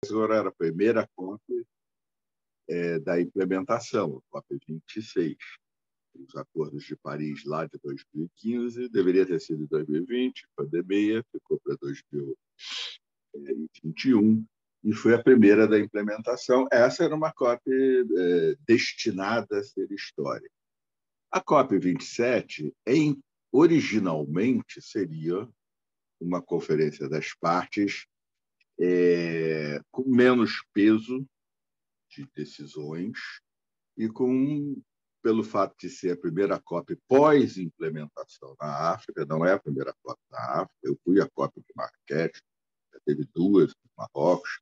agora era a primeira COP da implementação, a COP 26. Os acordos de Paris lá de 2015, deveria ter sido em 2020, pandemia, ficou para 2021, e foi a primeira da implementação. Essa era uma COP destinada a ser histórica. A COP 27, originalmente, seria uma conferência das partes com menos peso de decisões e pelo fato de ser a primeira COP pós-implementação na África, não é a primeira COP na África, eu fui à COP de Marrakech, já teve duas em Marrocos,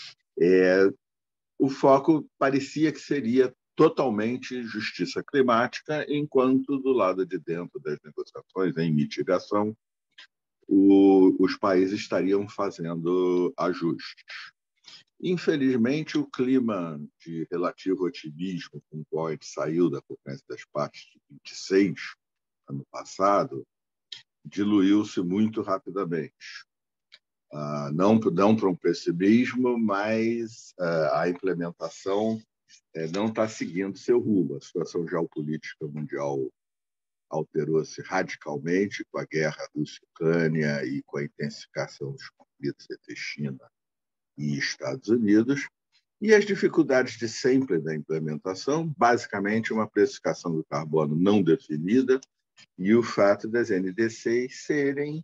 o foco parecia que seria totalmente justiça climática, enquanto do lado de dentro das negociações em mitigação, os países estariam fazendo ajustes. Infelizmente, o clima de relativo otimismo com o qual a gente saiu da Conferência das Partes de 26, ano passado, diluiu-se muito rapidamente. Não para um pessimismo, mas a implementação não está seguindo seu rumo. A situação geopolítica mundial alterou-se radicalmente com a guerra Rússia-Ucrânia e com a intensificação dos conflitos entre China e Estados Unidos, e as dificuldades de sempre da implementação, basicamente uma precificação do carbono não definida e o fato das NDCs serem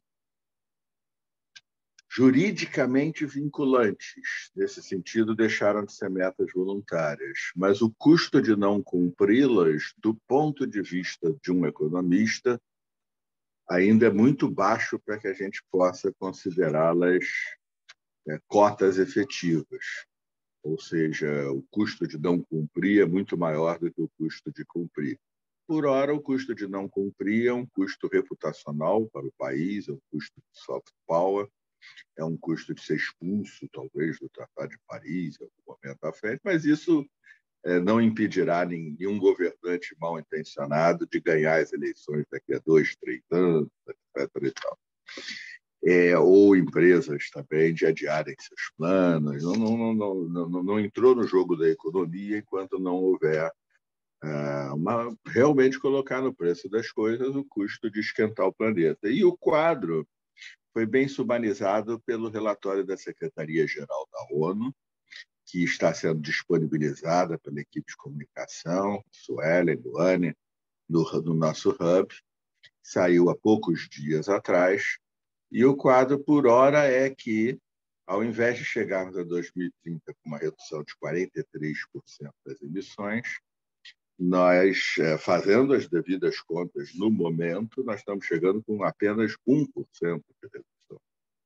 juridicamente vinculantes. Nesse sentido, deixaram de ser metas voluntárias. Mas o custo de não cumpri-las, do ponto de vista de um economista, ainda é muito baixo para que a gente possa considerá-las cotas efetivas. Ou seja, o custo de não cumprir é muito maior do que o custo de cumprir. Por ora, o custo de não cumprir é um custo reputacional para o país, é um custo de soft power, é um custo de ser expulso, talvez, do Tratado de Paris, em algum momento à frente, mas isso não impedirá nenhum governante mal intencionado de ganhar as eleições daqui a 2, 3 anos, etc. E tal. Ou empresas também de adiarem seus planos. Não entrou no jogo da economia enquanto não houver realmente colocar no preço das coisas o custo de esquentar o planeta. E o quadro foi bem subanizado pelo relatório da Secretaria-Geral da ONU, que está sendo disponibilizada pela equipe de comunicação, Suelen, Luane, no nosso hub, saiu há poucos dias atrás, e o quadro, por hora, é que, ao invés de chegarmos a 2030 com uma redução de 43% das emissões, nós, fazendo as devidas contas no momento, nós estamos chegando com apenas 1% de redução,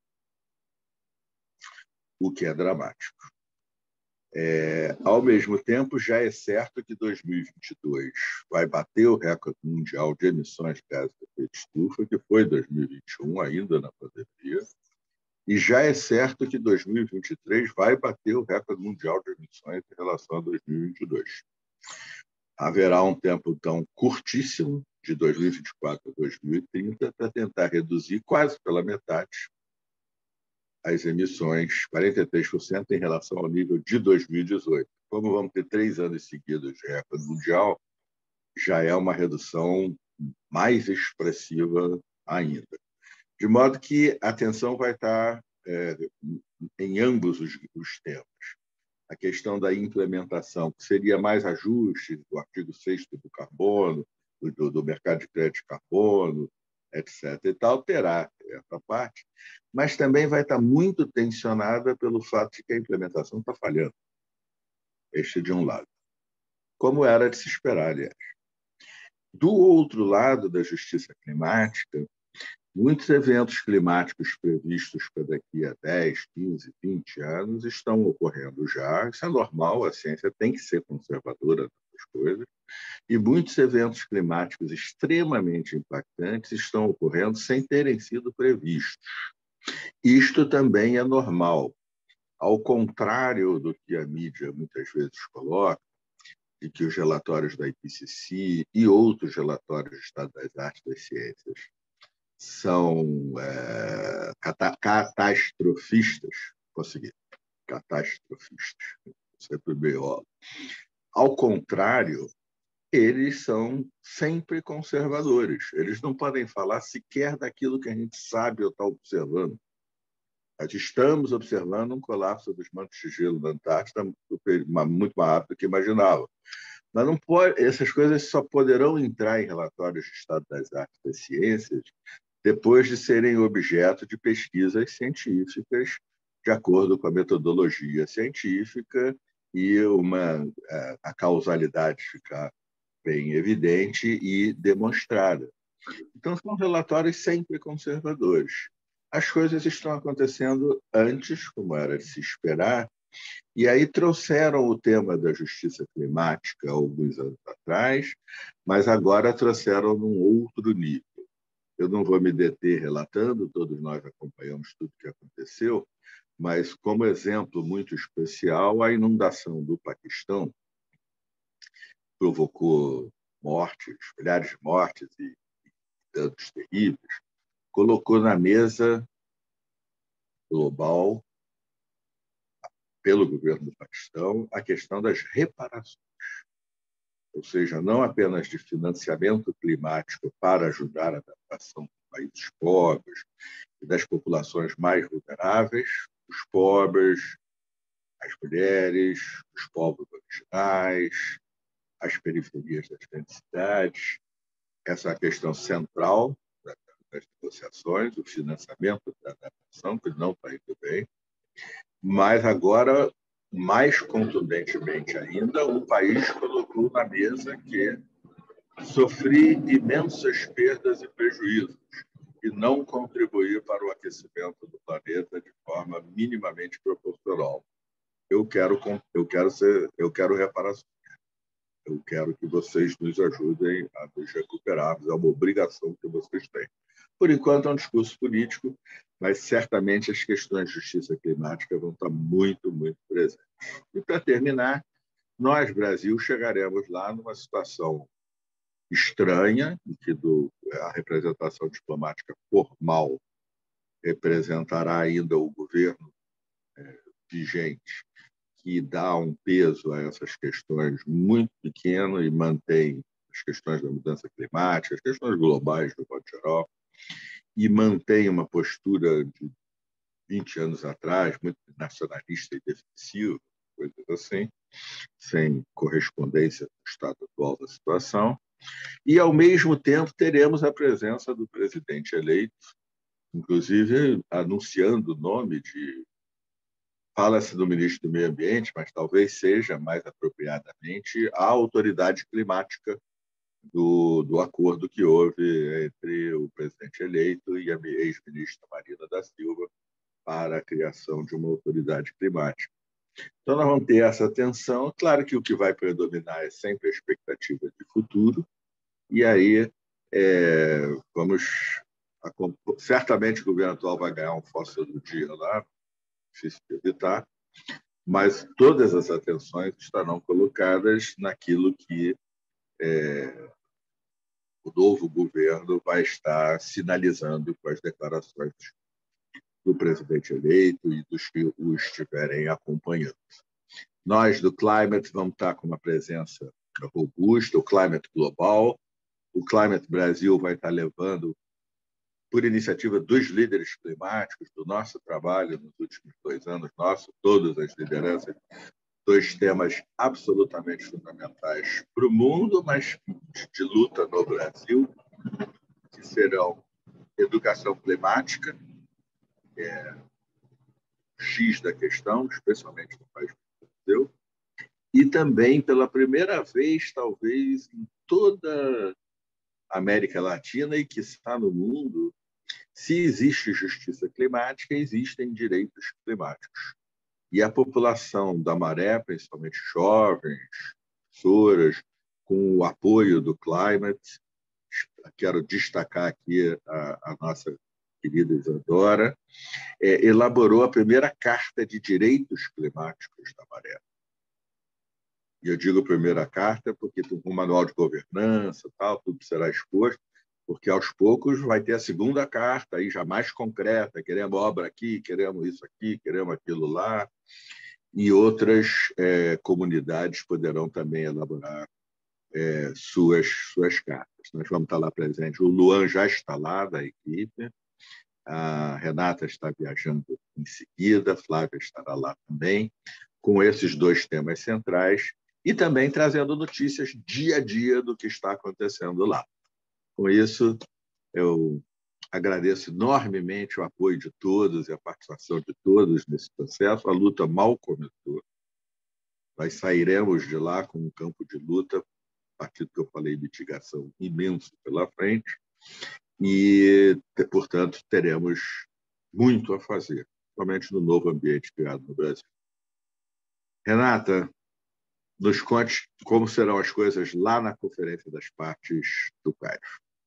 o que é dramático. Ao mesmo tempo, já é certo que 2022 vai bater o recorde mundial de emissões de gases de efeito de estufa, que foi 2021, ainda na pandemia, e já é certo que 2023 vai bater o recorde mundial de emissões em relação a 2022. Haverá um tempo, então, curtíssimo, de 2024 a 2030, para tentar reduzir quase pela metade as emissões, 43% em relação ao nível de 2018. Como vamos ter 3 anos seguidos de recorde mundial, já é uma redução mais expressiva ainda. De modo que a atenção vai estar em ambos os temas. A questão da implementação, que seria mais ajuste do artigo 6º do carbono, do mercado de crédito de carbono, etc. E tal, terá essa parte, mas também vai estar muito tensionada pelo fato de que a implementação está falhando. Este de um lado. Como era de se esperar, aliás. Do outro lado da justiça climática, muitos eventos climáticos previstos para daqui a 10, 15, 20 anos estão ocorrendo já. Isso é normal, a ciência tem que ser conservadora nas coisas. E muitos eventos climáticos extremamente impactantes estão ocorrendo sem terem sido previstos. Isto também é normal. Ao contrário do que a mídia muitas vezes coloca, de que os relatórios da IPCC e outros relatórios do Estado das Artes e das Ciências são catastrofistas, consegui, catastrofistas, sempre biólogos. Ao contrário, eles são sempre conservadores. Eles não podem falar sequer daquilo que a gente sabe ou está observando. Nós estamos observando um colapso dos mantos de gelo da Antártida muito mais rápido do que imaginava. Mas não pode, essas coisas só poderão entrar em relatórios de estado das artes e das ciências depois de serem objeto de pesquisas científicas, de acordo com a metodologia científica e a causalidade ficar bem evidente e demonstrada. Então, são relatórios sempre conservadores. As coisas estão acontecendo antes, como era de se esperar, e aí trouxeram o tema da justiça climática alguns anos atrás, mas agora trouxeram num outro nível. Eu não vou me deter relatando, todos nós acompanhamos tudo o que aconteceu, mas como exemplo muito especial, a inundação do Paquistão provocou mortes, milhares de mortes e danos terríveis, colocou na mesa global, pelo governo do Paquistão, a questão das reparações, ou seja, não apenas de financiamento climático para ajudar a adaptação dos países pobres e das populações mais vulneráveis, os pobres, as mulheres, os povos originais, as periferias das grandes cidades. Essa é a questão central das negociações, o financiamento da adaptação, que não está indo bem. Mas agora, mais contundentemente ainda, o país colocou na mesa que sofri imensas perdas e prejuízos e não contribuir para o aquecimento do planeta de forma minimamente proporcional. Eu quero reparações. Eu quero que vocês nos ajudem a nos recuperarmos. É uma obrigação que vocês têm. Por enquanto, é um discurso político, mas certamente as questões de justiça climática vão estar muito, muito presentes. E, para terminar, nós, Brasil, chegaremos lá numa situação estranha, em que a representação diplomática formal representará ainda o governo vigente, que dá um peso a essas questões muito pequeno e mantém as questões da mudança climática, as questões globais, do modo geral, e mantém uma postura de 20 anos atrás, muito nacionalista e defensiva, coisas assim, sem correspondência com o estado atual da situação. E, ao mesmo tempo, teremos a presença do presidente eleito, inclusive anunciando o nome de... Fala-se do ministro do Meio Ambiente, mas talvez seja, mais apropriadamente, a autoridade climática do acordo que houve entre o presidente eleito e a ex-ministra Marina da Silva para a criação de uma autoridade climática. Então, nós vamos ter essa tensão. Claro que o que vai predominar é sempre a expectativa de futuro, e aí certamente o governo atual vai ganhar um fóssil do dia lá, difícil de evitar, mas todas as atenções estarão colocadas naquilo que o novo governo vai estar sinalizando com as declarações do presidente eleito e dos que o estiverem acompanhando. Nós, do Climate, vamos estar com uma presença robusta, o Climate Global. O Climate Brasil vai estar levando, por iniciativa dos líderes climáticos, do nosso trabalho nos últimos 2 anos, todas as lideranças, 2 temas absolutamente fundamentais para o mundo, mas de luta no Brasil, que serão educação climática, X da questão, especialmente no país do Brasil, e também, pela primeira vez, talvez, em toda a América Latina e, quiçá, no mundo, se existe justiça climática, existem direitos climáticos. E a população da Maré, principalmente jovens, professoras, com o apoio do Climate, quero destacar aqui a nossa querida Isadora, elaborou a primeira Carta de Direitos Climáticos da Maré. E eu digo primeira carta porque tem um manual de governança, tal, tudo será exposto, porque aos poucos vai ter a segunda carta, aí já mais concreta, queremos obra aqui, queremos isso aqui, queremos aquilo lá, e outras comunidades poderão também elaborar suas cartas. Nós vamos estar lá presentes. O Luan já está lá, da equipe, a Renata está viajando em seguida, a Flávia estará lá também, com esses dois temas centrais, e também trazendo notícias dia a dia do que está acontecendo lá. Com isso, eu agradeço enormemente o apoio de todos e a participação de todos nesse processo. A luta mal começou. Nós sairemos de lá com um campo de luta, a partir do que eu falei, mitigação imenso pela frente, e, portanto, teremos muito a fazer, somente no novo ambiente criado no Brasil. Renata, nos conte como serão as coisas lá na Conferência das Partes do Cairo.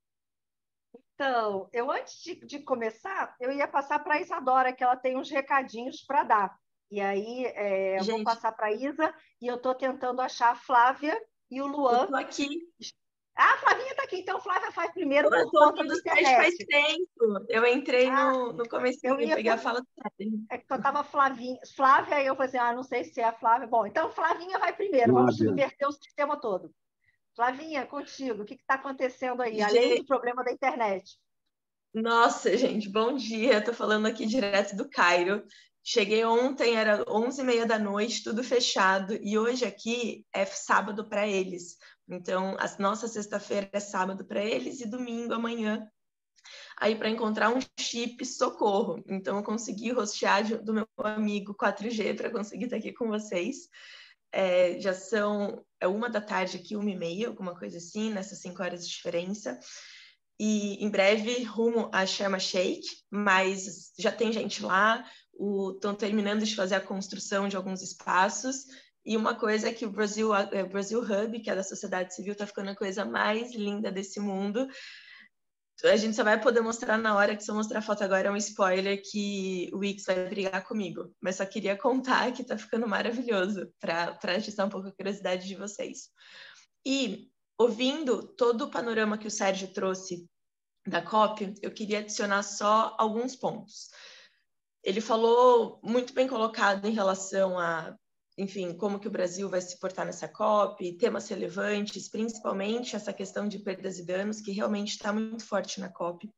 Então, antes de começar, eu ia passar para a Isadora, que ela tem uns recadinhos para dar. E aí, eu vou passar para a Isa, e eu estou tentando achar a Flávia e o Luan. Eu estou aqui. Ah, a Flavinha está aqui, então Flávia faz primeiro por conta da internet. Faz tempo. Eu entrei no começo, eu peguei a fala do Tadeu. É que eu estava Flávia, e eu falei assim, não sei se é a Flávia. Bom, então Flavinha vai primeiro, vamos subverter o sistema todo. Flavinha, contigo, o que está acontecendo aí, além do problema da internet? Nossa, gente, bom dia. Estou falando aqui direto do Cairo. Cheguei ontem, era 11h30 da noite, tudo fechado. E hoje aqui é sábado para eles. Então, a nossa sexta-feira é sábado para eles e domingo, amanhã. Aí, para encontrar um chip, socorro. Então, eu consegui hostear do meu amigo 4G para conseguir estar aqui com vocês. Já são 1h aqui, 1h30, alguma coisa assim, nessas 5 horas de diferença. E em breve rumo a Sharm el-Sheikh, mas já tem gente lá, estão terminando de fazer a construção de alguns espaços. E uma coisa é que o Brasil Hub, que é da sociedade civil, está ficando a coisa mais linda desse mundo. A gente só vai poder mostrar na hora, que se eu mostrar a foto agora é um spoiler que o Wix vai brigar comigo. Mas só queria contar que está ficando maravilhoso para atiçar um pouco a curiosidade de vocês. E ouvindo todo o panorama que o Sérgio trouxe da COP, eu queria adicionar só alguns pontos. Ele falou muito bem colocado em relação a, enfim, como que o Brasil vai se portar nessa COP, temas relevantes, principalmente essa questão de perdas e danos, que realmente está muito forte na COP.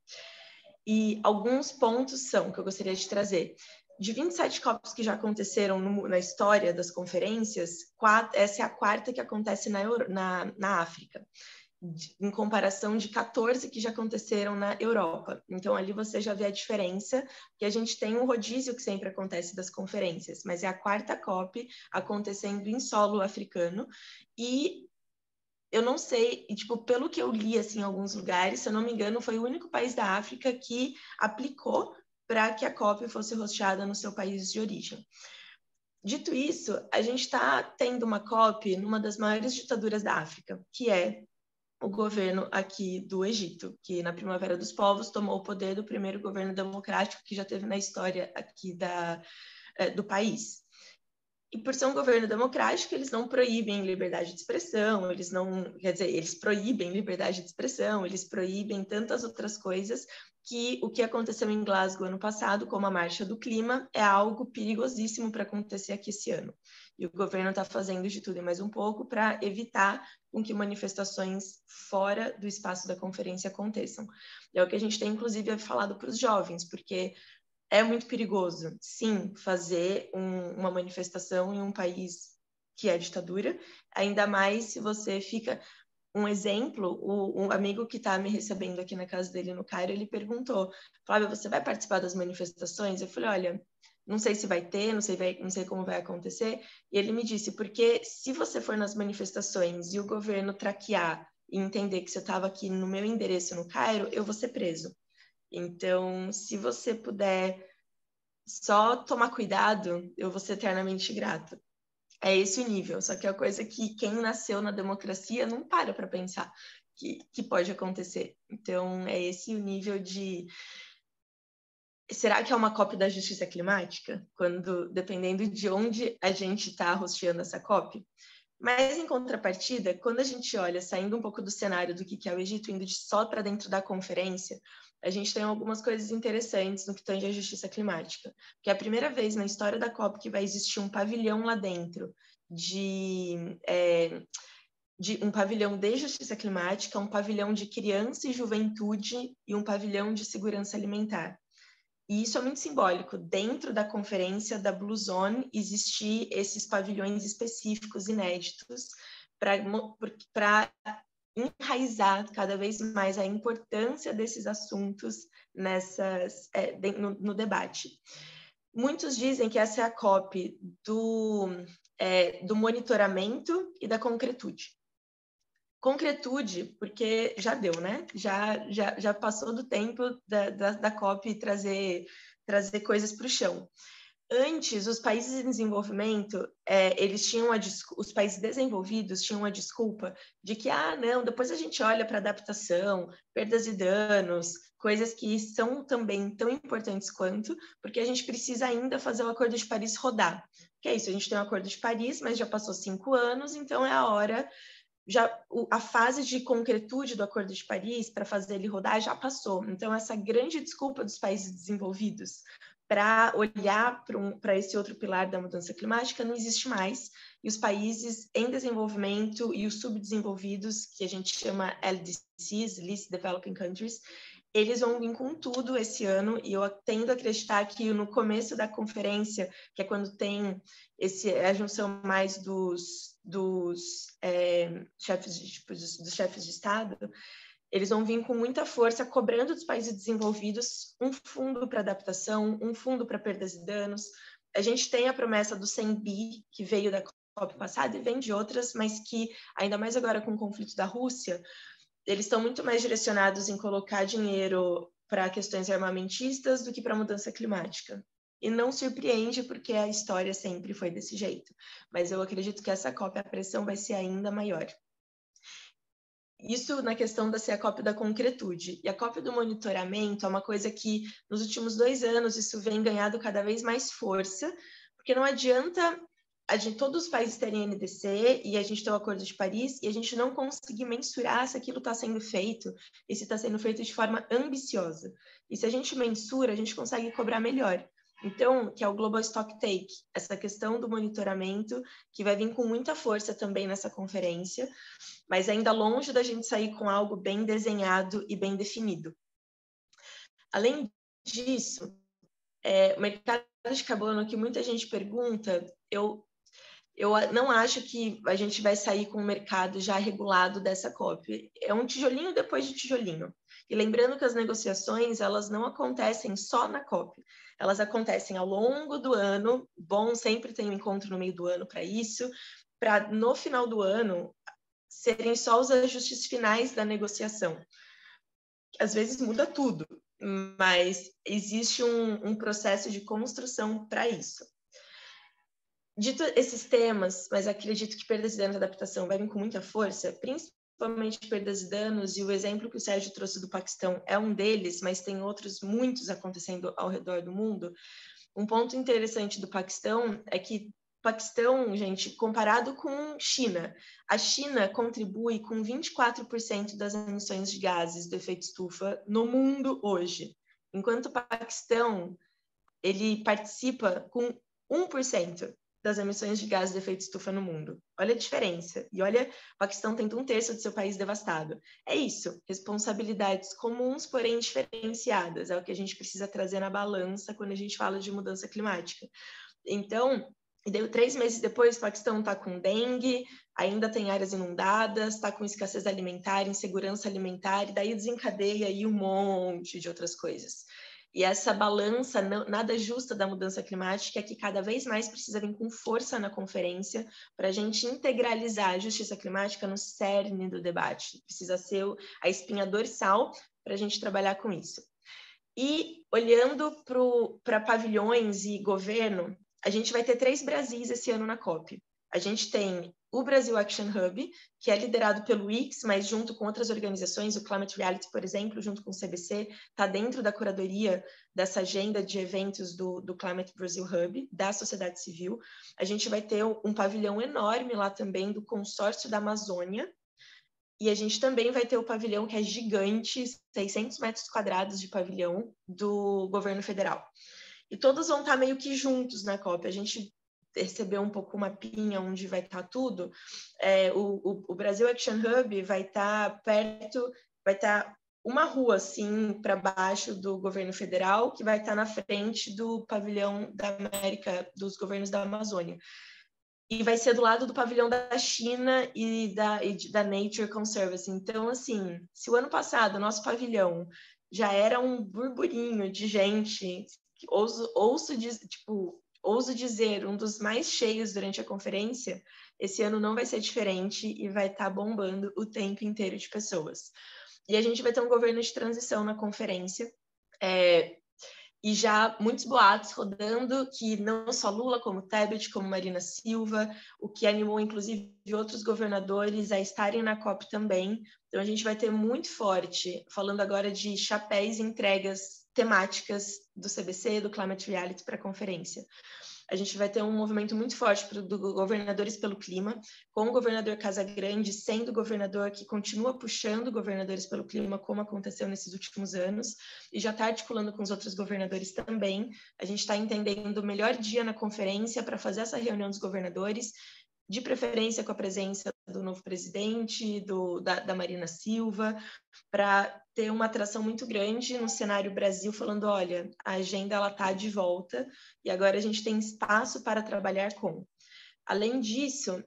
E alguns pontos são que eu gostaria de trazer. De 27 COPs que já aconteceram na história das conferências, essa é a quarta que acontece na África, em comparação de 14 que já aconteceram na Europa. Então, ali você já vê a diferença, que a gente tem um rodízio que sempre acontece das conferências, mas é a quarta COP acontecendo em solo africano, e eu não sei, pelo que eu li assim, em alguns lugares, se eu não me engano, foi o único país da África que aplicou para que a COP fosse hosteada no seu país de origem. Dito isso, a gente está tendo uma COP numa das maiores ditaduras da África, que é o governo aqui do Egito, que na Primavera dos Povos tomou o poder do primeiro governo democrático que já teve na história aqui do país. E por ser um governo democrático, eles não proíbem liberdade de expressão, eles proíbem liberdade de expressão, eles proíbem tantas outras coisas, que o que aconteceu em Glasgow ano passado, como a Marcha do Clima, é algo perigosíssimo para acontecer aqui esse ano. E o governo está fazendo de tudo e mais um pouco para evitar com que manifestações fora do espaço da conferência aconteçam. É o que a gente tem, inclusive, falado para os jovens, porque é muito perigoso, sim, fazer uma manifestação em um país que é ditadura, ainda mais se você fica... Um exemplo, um amigo que está me recebendo aqui na casa dele no Cairo, ele perguntou, Flávia, você vai participar das manifestações? Eu falei, olha, não sei se vai ter, não sei como vai acontecer. E ele me disse, porque se você for nas manifestações e o governo traquear e entender que você estava aqui no meu endereço no Cairo, eu vou ser preso. Então, se você puder só tomar cuidado, eu vou ser eternamente grato. É esse o nível, só que é a coisa que quem nasceu na democracia não para pensar que pode acontecer. Então, é esse o nível de... Será que é uma COP da justiça climática? Dependendo de onde a gente está hosteando essa COP? Mas, em contrapartida, quando a gente olha, saindo um pouco do cenário do que é o Egito, indo só para dentro da conferência, a gente tem algumas coisas interessantes no que tange à justiça climática. Que é a primeira vez na história da COP que vai existir um pavilhão lá dentro de um pavilhão de justiça climática, um pavilhão de criança e juventude e um pavilhão de segurança alimentar. E isso é muito simbólico. Dentro da conferência da Blue Zone, existir esses pavilhões específicos, inéditos, para enraizar cada vez mais a importância desses assuntos no debate. Muitos dizem que essa é a COP do monitoramento e da concretude. Concretude, porque já deu, né? Já passou do tempo da COP trazer coisas para o chão. Antes, os países em desenvolvimento, eles tinham os países desenvolvidos tinham a desculpa de que, não, depois a gente olha para adaptação, perdas e danos, coisas que são também tão importantes quanto, porque a gente precisa ainda fazer o Acordo de Paris rodar. Que é isso, a gente tem o Acordo de Paris, mas já passou 5 anos, então é a hora... a fase de concretude do Acordo de Paris, para fazer ele rodar, já passou. Então, essa grande desculpa dos países desenvolvidos para olhar para esse outro pilar da mudança climática não existe mais. E os países em desenvolvimento e os subdesenvolvidos, que a gente chama LDCs, Least Developing Countries, eles vão vir com tudo esse ano, e eu tendo a acreditar que no começo da conferência, que é quando tem a junção mais dos chefes de Estado, eles vão vir com muita força, cobrando dos países desenvolvidos um fundo para adaptação, um fundo para perdas e danos. A gente tem a promessa do 100 bi, que veio da COP passada e vem de outras, mas que, ainda mais agora com o conflito da Rússia, eles estão muito mais direcionados em colocar dinheiro para questões armamentistas do que para mudança climática. E não surpreende, porque a história sempre foi desse jeito. Mas eu acredito que essa COP, a pressão vai ser ainda maior. Isso na questão da ser a COP da concretude. E a COP do monitoramento é uma coisa que, nos últimos 2 anos, isso vem ganhando cada vez mais força, porque não adianta todos os países terem NDC e a gente ter o Acordo de Paris e a gente não conseguir mensurar se aquilo está sendo feito e se está sendo feito de forma ambiciosa. E se a gente mensura, a gente consegue cobrar melhor. Então, que é o Global Stock Take, essa questão do monitoramento, que vai vir com muita força também nessa conferência, mas ainda longe da gente sair com algo bem desenhado e bem definido. Além disso, o mercado de carbono, que muita gente pergunta, eu não acho que a gente vai sair com o mercado já regulado dessa COP. É um tijolinho depois de tijolinho. E lembrando que as negociações, elas não acontecem só na COP. Elas acontecem ao longo do ano. Bom, sempre tem um encontro no meio do ano para isso, para no final do ano serem só os ajustes finais da negociação. Às vezes muda tudo, mas existe um processo de construção para isso. Dito esses temas, mas acredito que perdas e danos da adaptação vai vir com muita força, principalmente perdas e danos, e o exemplo que o Sérgio trouxe do Paquistão é um deles, mas tem outros muitos acontecendo ao redor do mundo. Um ponto interessante do Paquistão é que o Paquistão, gente, comparado com China, a China contribui com 24% das emissões de gases do efeito estufa no mundo hoje, enquanto o Paquistão, ele participa com 1% das emissões de gases de efeito estufa no mundo. Olha a diferença. E olha, o Paquistão tem 1/3 do seu país devastado. É isso, responsabilidades comuns, porém diferenciadas. É o que a gente precisa trazer na balança quando a gente fala de mudança climática. Então, 3 meses depois, o Paquistão está com dengue, ainda tem áreas inundadas, está com escassez alimentar, insegurança alimentar, e daí desencadeia aí um monte de outras coisas. E essa balança nada justa da mudança climática é que cada vez mais precisa vir com força na conferência para a gente integralizar a justiça climática no cerne do debate. Precisa ser a espinha dorsal para a gente trabalhar com isso. E olhando para pavilhões e governo, a gente vai ter 3 Brasis esse ano na COP. a gente tem o Brasil Action Hub, que é liderado pelo IX, mas junto com outras organizações, o Climate Reality, por exemplo, junto com o CBC, está dentro da curadoria dessa agenda de eventos do Climate Brazil Hub, da sociedade civil. A gente vai ter um pavilhão enorme lá também do Consórcio da Amazônia, e a gente também vai ter o pavilhão, que é gigante, 600 metros quadrados de pavilhão do governo federal. E todos vão estar meio que juntos na COP. A gente recebeu um pouco uma mapinha onde vai estar tudo. O Brasil Action Hub vai estar perto, vai estar uma rua assim para baixo do governo federal, que vai estar na frente do pavilhão da América, dos governos da Amazônia. E vai ser do lado do pavilhão da China e da Nature Conservancy. Então, assim, se o ano passado o nosso pavilhão já era um burburinho de gente, ouso dizer, um dos mais cheios durante a conferência, esse ano não vai ser diferente e vai estar bombando o tempo inteiro de pessoas. E a gente vai ter um governo de transição na conferência, e já muitos boatos rodando, que não só Lula, como Tebet, como Marina Silva, o que animou, inclusive, outros governadores a estarem na COP também. Então, a gente vai ter muito forte, falando agora de chapéus e entregas temáticas do CBC, do Climate Reality para a conferência. A gente vai ter um movimento muito forte do Governadores pelo Clima, com o governador Casagrande sendo o governador que continua puxando Governadores pelo Clima, como aconteceu nesses últimos anos, e já está articulando com os outros governadores também. A gente está entendendo o melhor dia na conferência para fazer essa reunião dos governadores, de preferência com a presença do novo presidente, da Marina Silva, para ter uma atração muito grande no cenário Brasil, falando, olha, a agenda está de volta e agora a gente tem espaço para trabalhar com. Além disso,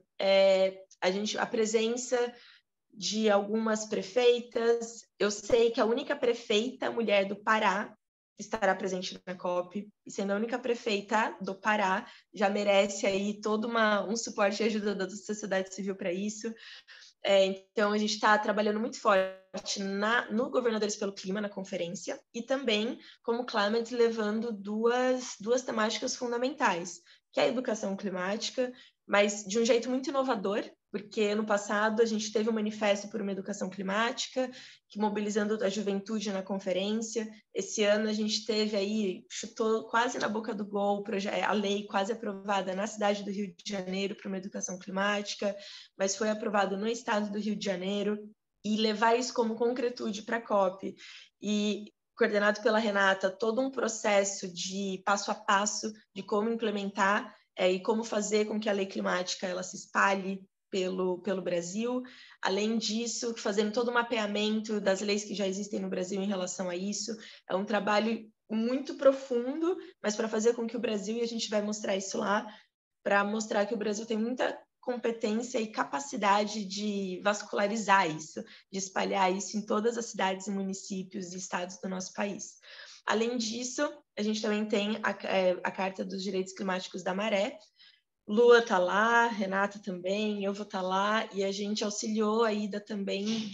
a presença de algumas prefeitas, eu sei que a única prefeita mulher do Pará estará presente na COP, e sendo a única prefeita do Pará, já merece aí todo um suporte e ajuda da sociedade civil para isso. Então, a gente está trabalhando muito forte no Governadores pelo Clima, na conferência, e também como Climate, levando duas temáticas fundamentais, que é a educação climática, mas de um jeito muito inovador, porque no passado a gente teve um manifesto por uma educação climática, que mobilizando a juventude na conferência. Esse ano a gente teve aí, chutou quase na boca do gol, a lei quase aprovada na cidade do Rio de Janeiro para uma educação climática, mas foi aprovado no estado do Rio de Janeiro, e levar isso como concretude para a COP, e coordenado pela Renata, todo um processo de passo a passo de como implementar e como fazer com que a lei climática ela se espalhe pelo Brasil. Além disso, fazendo todo o mapeamento das leis que já existem no Brasil em relação a isso. É um trabalho muito profundo, mas para fazer com que o Brasil, e a gente vai mostrar isso lá, para mostrar que o Brasil tem muita competência e capacidade de vascularizar isso, de espalhar isso em todas as cidades e municípios e estados do nosso país. Além disso, a gente também tem a Carta dos Direitos Climáticos da Maré. Lua está lá, Renata também, eu vou estar lá, e a gente auxiliou a ida também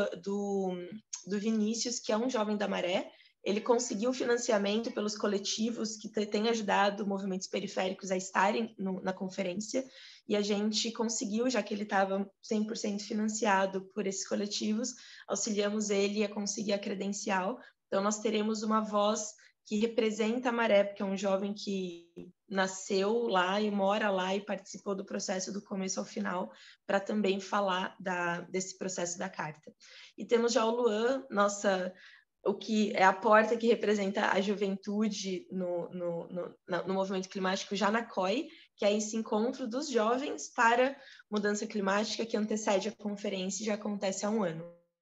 do Vinícius, que é um jovem da Maré. Ele conseguiu financiamento pelos coletivos que têm ajudado movimentos periféricos a estarem na conferência, e a gente conseguiu, já que ele estava 100% financiado por esses coletivos, auxiliamos ele a conseguir a credencial. Então, nós teremos uma voz que representa a Maré, porque é um jovem que nasceu lá e mora lá e participou do processo do começo ao final, para também falar desse processo da carta. E temos já o Luan, o que é a porta que representa a juventude no movimento climático já na COI, que é esse encontro dos jovens para mudança climática que antecede a conferência e já acontece há um ano.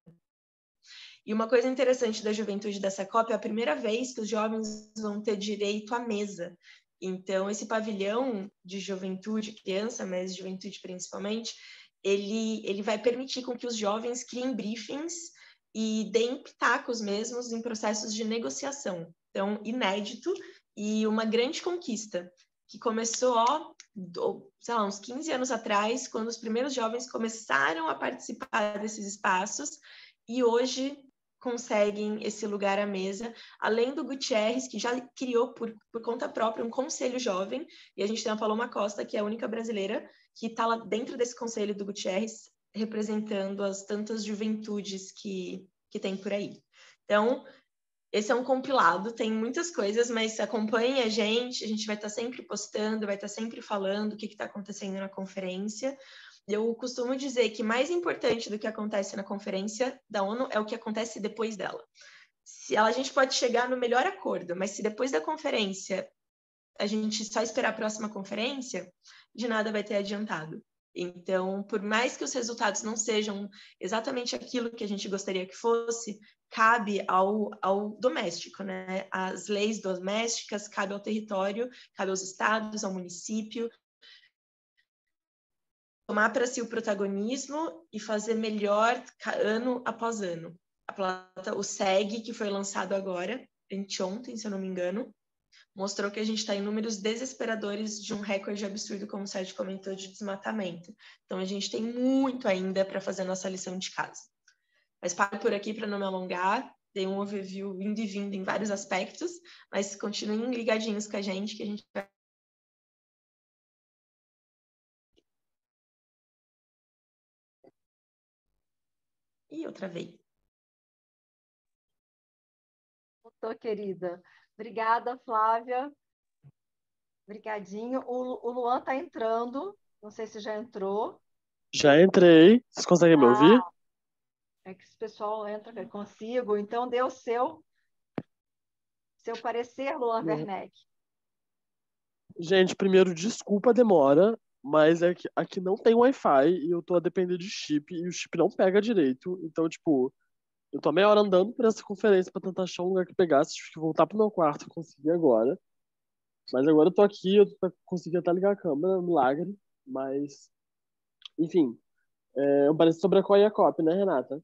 E uma coisa interessante da juventude dessa COP é a primeira vez que os jovens vão ter direito à mesa. Então, esse pavilhão de juventude, criança, mas juventude principalmente, ele vai permitir com que os jovens criem briefings e deem pitacos mesmos em processos de negociação. Então, inédito e uma grande conquista, que começou, uns 15 anos atrás, quando os primeiros jovens começaram a participar desses espaços, e hoje, conseguem esse lugar à mesa, além do Gutierrez, que já criou por conta própria um conselho jovem, e a gente tem a Paloma Costa, que é a única brasileira que está lá dentro desse conselho do Gutierrez, representando as tantas juventudes que tem por aí. Então, esse é um compilado, tem muitas coisas, mas acompanhe a gente vai estar sempre postando, vai estar sempre falando o que está acontecendo na conferência. Eu costumo dizer que mais importante do que acontece na conferência da ONU é o que acontece depois dela. A gente pode chegar no melhor acordo, mas se depois da conferência a gente só esperar a próxima conferência, de nada vai ter adiantado. Então, por mais que os resultados não sejam exatamente aquilo que a gente gostaria que fosse, cabe ao doméstico, né? As leis domésticas, cabe ao território, cabe aos estados, ao município, tomar para si o protagonismo e fazer melhor ano após ano. O SEG, que foi lançado agora, anteontem, se eu não me engano, mostrou que a gente está em números desesperadores de um recorde absurdo, como o Sérgio comentou, de desmatamento. Então, a gente tem muito ainda para fazer a nossa lição de casa. Mas paro por aqui para não me alongar. Dei um overview indo e vindo em vários aspectos, mas continuem ligadinhos com a gente, que a gente vai... Ih, outra vez. Voltou, querida. Obrigada, Flávia. Obrigadinho. O Luan está entrando. Não sei se já entrou. Já entrei. Vocês conseguem me ouvir? É que esse pessoal entra, eu consigo. Então, dê o seu parecer, Luan Werneck. Gente, primeiro, desculpa a demora, mas é que aqui não tem Wi-Fi e eu tô a depender de chip e o chip não pega direito. Então, tipo, eu tô meia hora andando por essa conferência pra tentar achar um lugar que pegasse. Tive que voltar pro meu quarto e consegui agora. Mas agora eu tô aqui, consegui até ligar a câmera, milagre. Mas, enfim, eu pareço sobre a COI e a COP, né, Renata?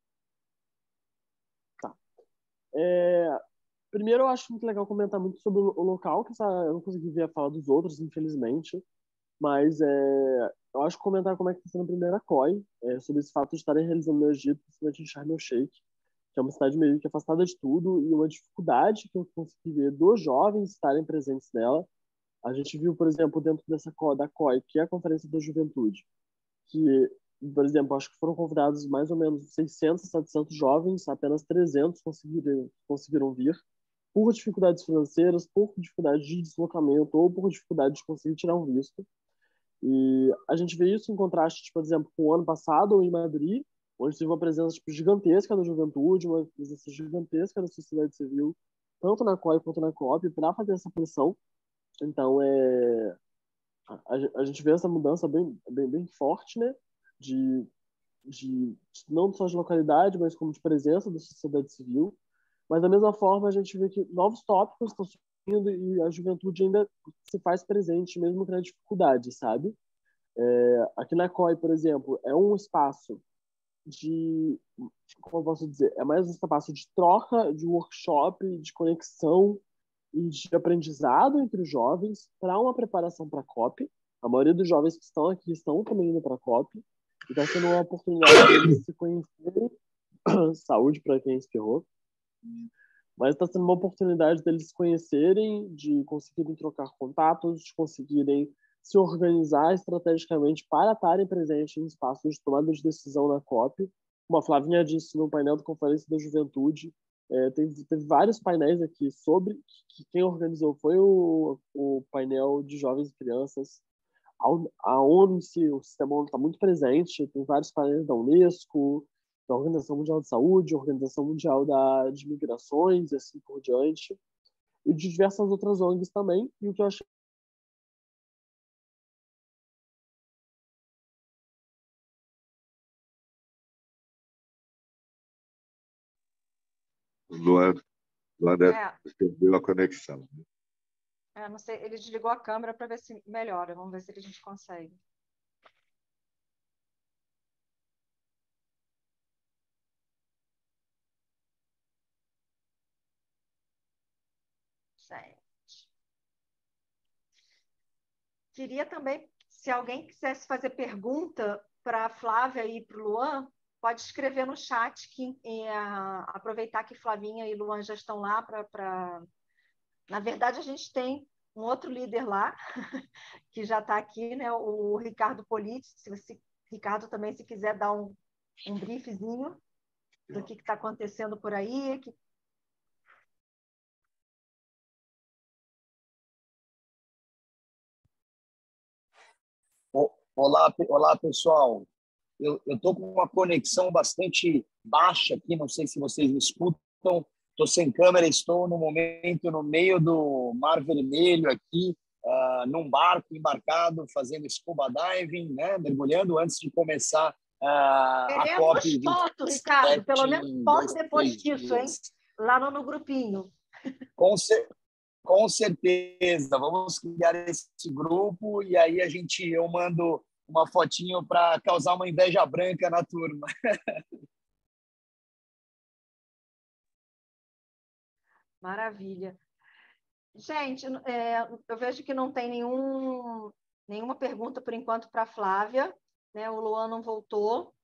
Tá. Primeiro, eu acho muito legal comentar muito sobre o local, que eu não consegui ver a fala dos outros, infelizmente. Mas eu acho que comentar como é que está sendo a primeira COI, sobre esse fato de estarem realizando no Egito, principalmente em Sharm el-Sheikh, que é uma cidade meio que afastada de tudo, e uma dificuldade que eu consegui ver dos jovens estarem presentes nela. A gente viu, por exemplo, dentro da COI, que é a Conferência da Juventude, que, por exemplo, acho que foram convidados mais ou menos 600, 700 jovens, apenas 300 conseguiram vir, por dificuldades financeiras, por dificuldade de deslocamento ou por dificuldade de conseguir tirar um visto. E a gente vê isso em contraste, por exemplo, com o ano passado em Madrid, onde teve uma presença gigantesca da juventude, uma presença gigantesca da sociedade civil, tanto na COI quanto na COP, para fazer essa pressão. Então, a gente vê essa mudança bem forte, né? De não só de localidade, mas como de presença da sociedade civil. Mas, da mesma forma, a gente vê que novos tópicos estão surgindo e a juventude ainda se faz presente, mesmo com a dificuldade, sabe? Aqui na COI, por exemplo, é um espaço como eu posso dizer, é mais um espaço de troca, de workshop, de conexão e de aprendizado entre os jovens para uma preparação para a COP. A maioria dos jovens que estão aqui estão também indo para a COP. E está sendo uma oportunidade de eles se conhecerem. Saúde para quem espirrou. Mas está sendo uma oportunidade deles se conhecerem, de conseguirem trocar contatos, de conseguirem se organizar estrategicamente para estarem presentes em espaços de tomada de decisão na COP. Como a Flavinha disse no painel da Conferência da Juventude, teve vários painéis aqui sobre que quem organizou foi o painel de jovens e crianças. A ONU em si, o sistema ONU está muito presente, tem vários painéis da Unesco, da Organização Mundial de Saúde, Organização Mundial de Migrações e assim por diante, e de diversas outras ONGs também. E o que eu achei Luan perdeu a conexão. Não sei, ele desligou a câmera para ver se melhora. Vamos ver se a gente consegue. Gente. Queria também, se alguém quisesse fazer pergunta para a Flávia e para o Luan, pode escrever no chat, aproveitar que Flavinha e Luan já estão lá Na verdade, a gente tem um outro líder lá, que já está aqui, né? O Ricardo Politi. Ricardo também, se quiser dar um briefzinho do que está acontecendo por aí. Olá, pessoal. Eu estou com uma conexão bastante baixa aqui, não sei se vocês me escutam. Estou sem câmera, estou no momento no meio do Mar Vermelho aqui, num barco embarcado, fazendo scuba diving, né, mergulhando antes de começar a COP. Queremos foto, Ricardo, pelo menos foto depois disso, hein? Lá no grupinho. Com certeza, vamos criar esse grupo e aí eu mando uma fotinho para causar uma inveja branca na turma. Maravilha. Gente, eu vejo que não tem nenhuma pergunta por enquanto para a Flávia, né? O Luan não voltou.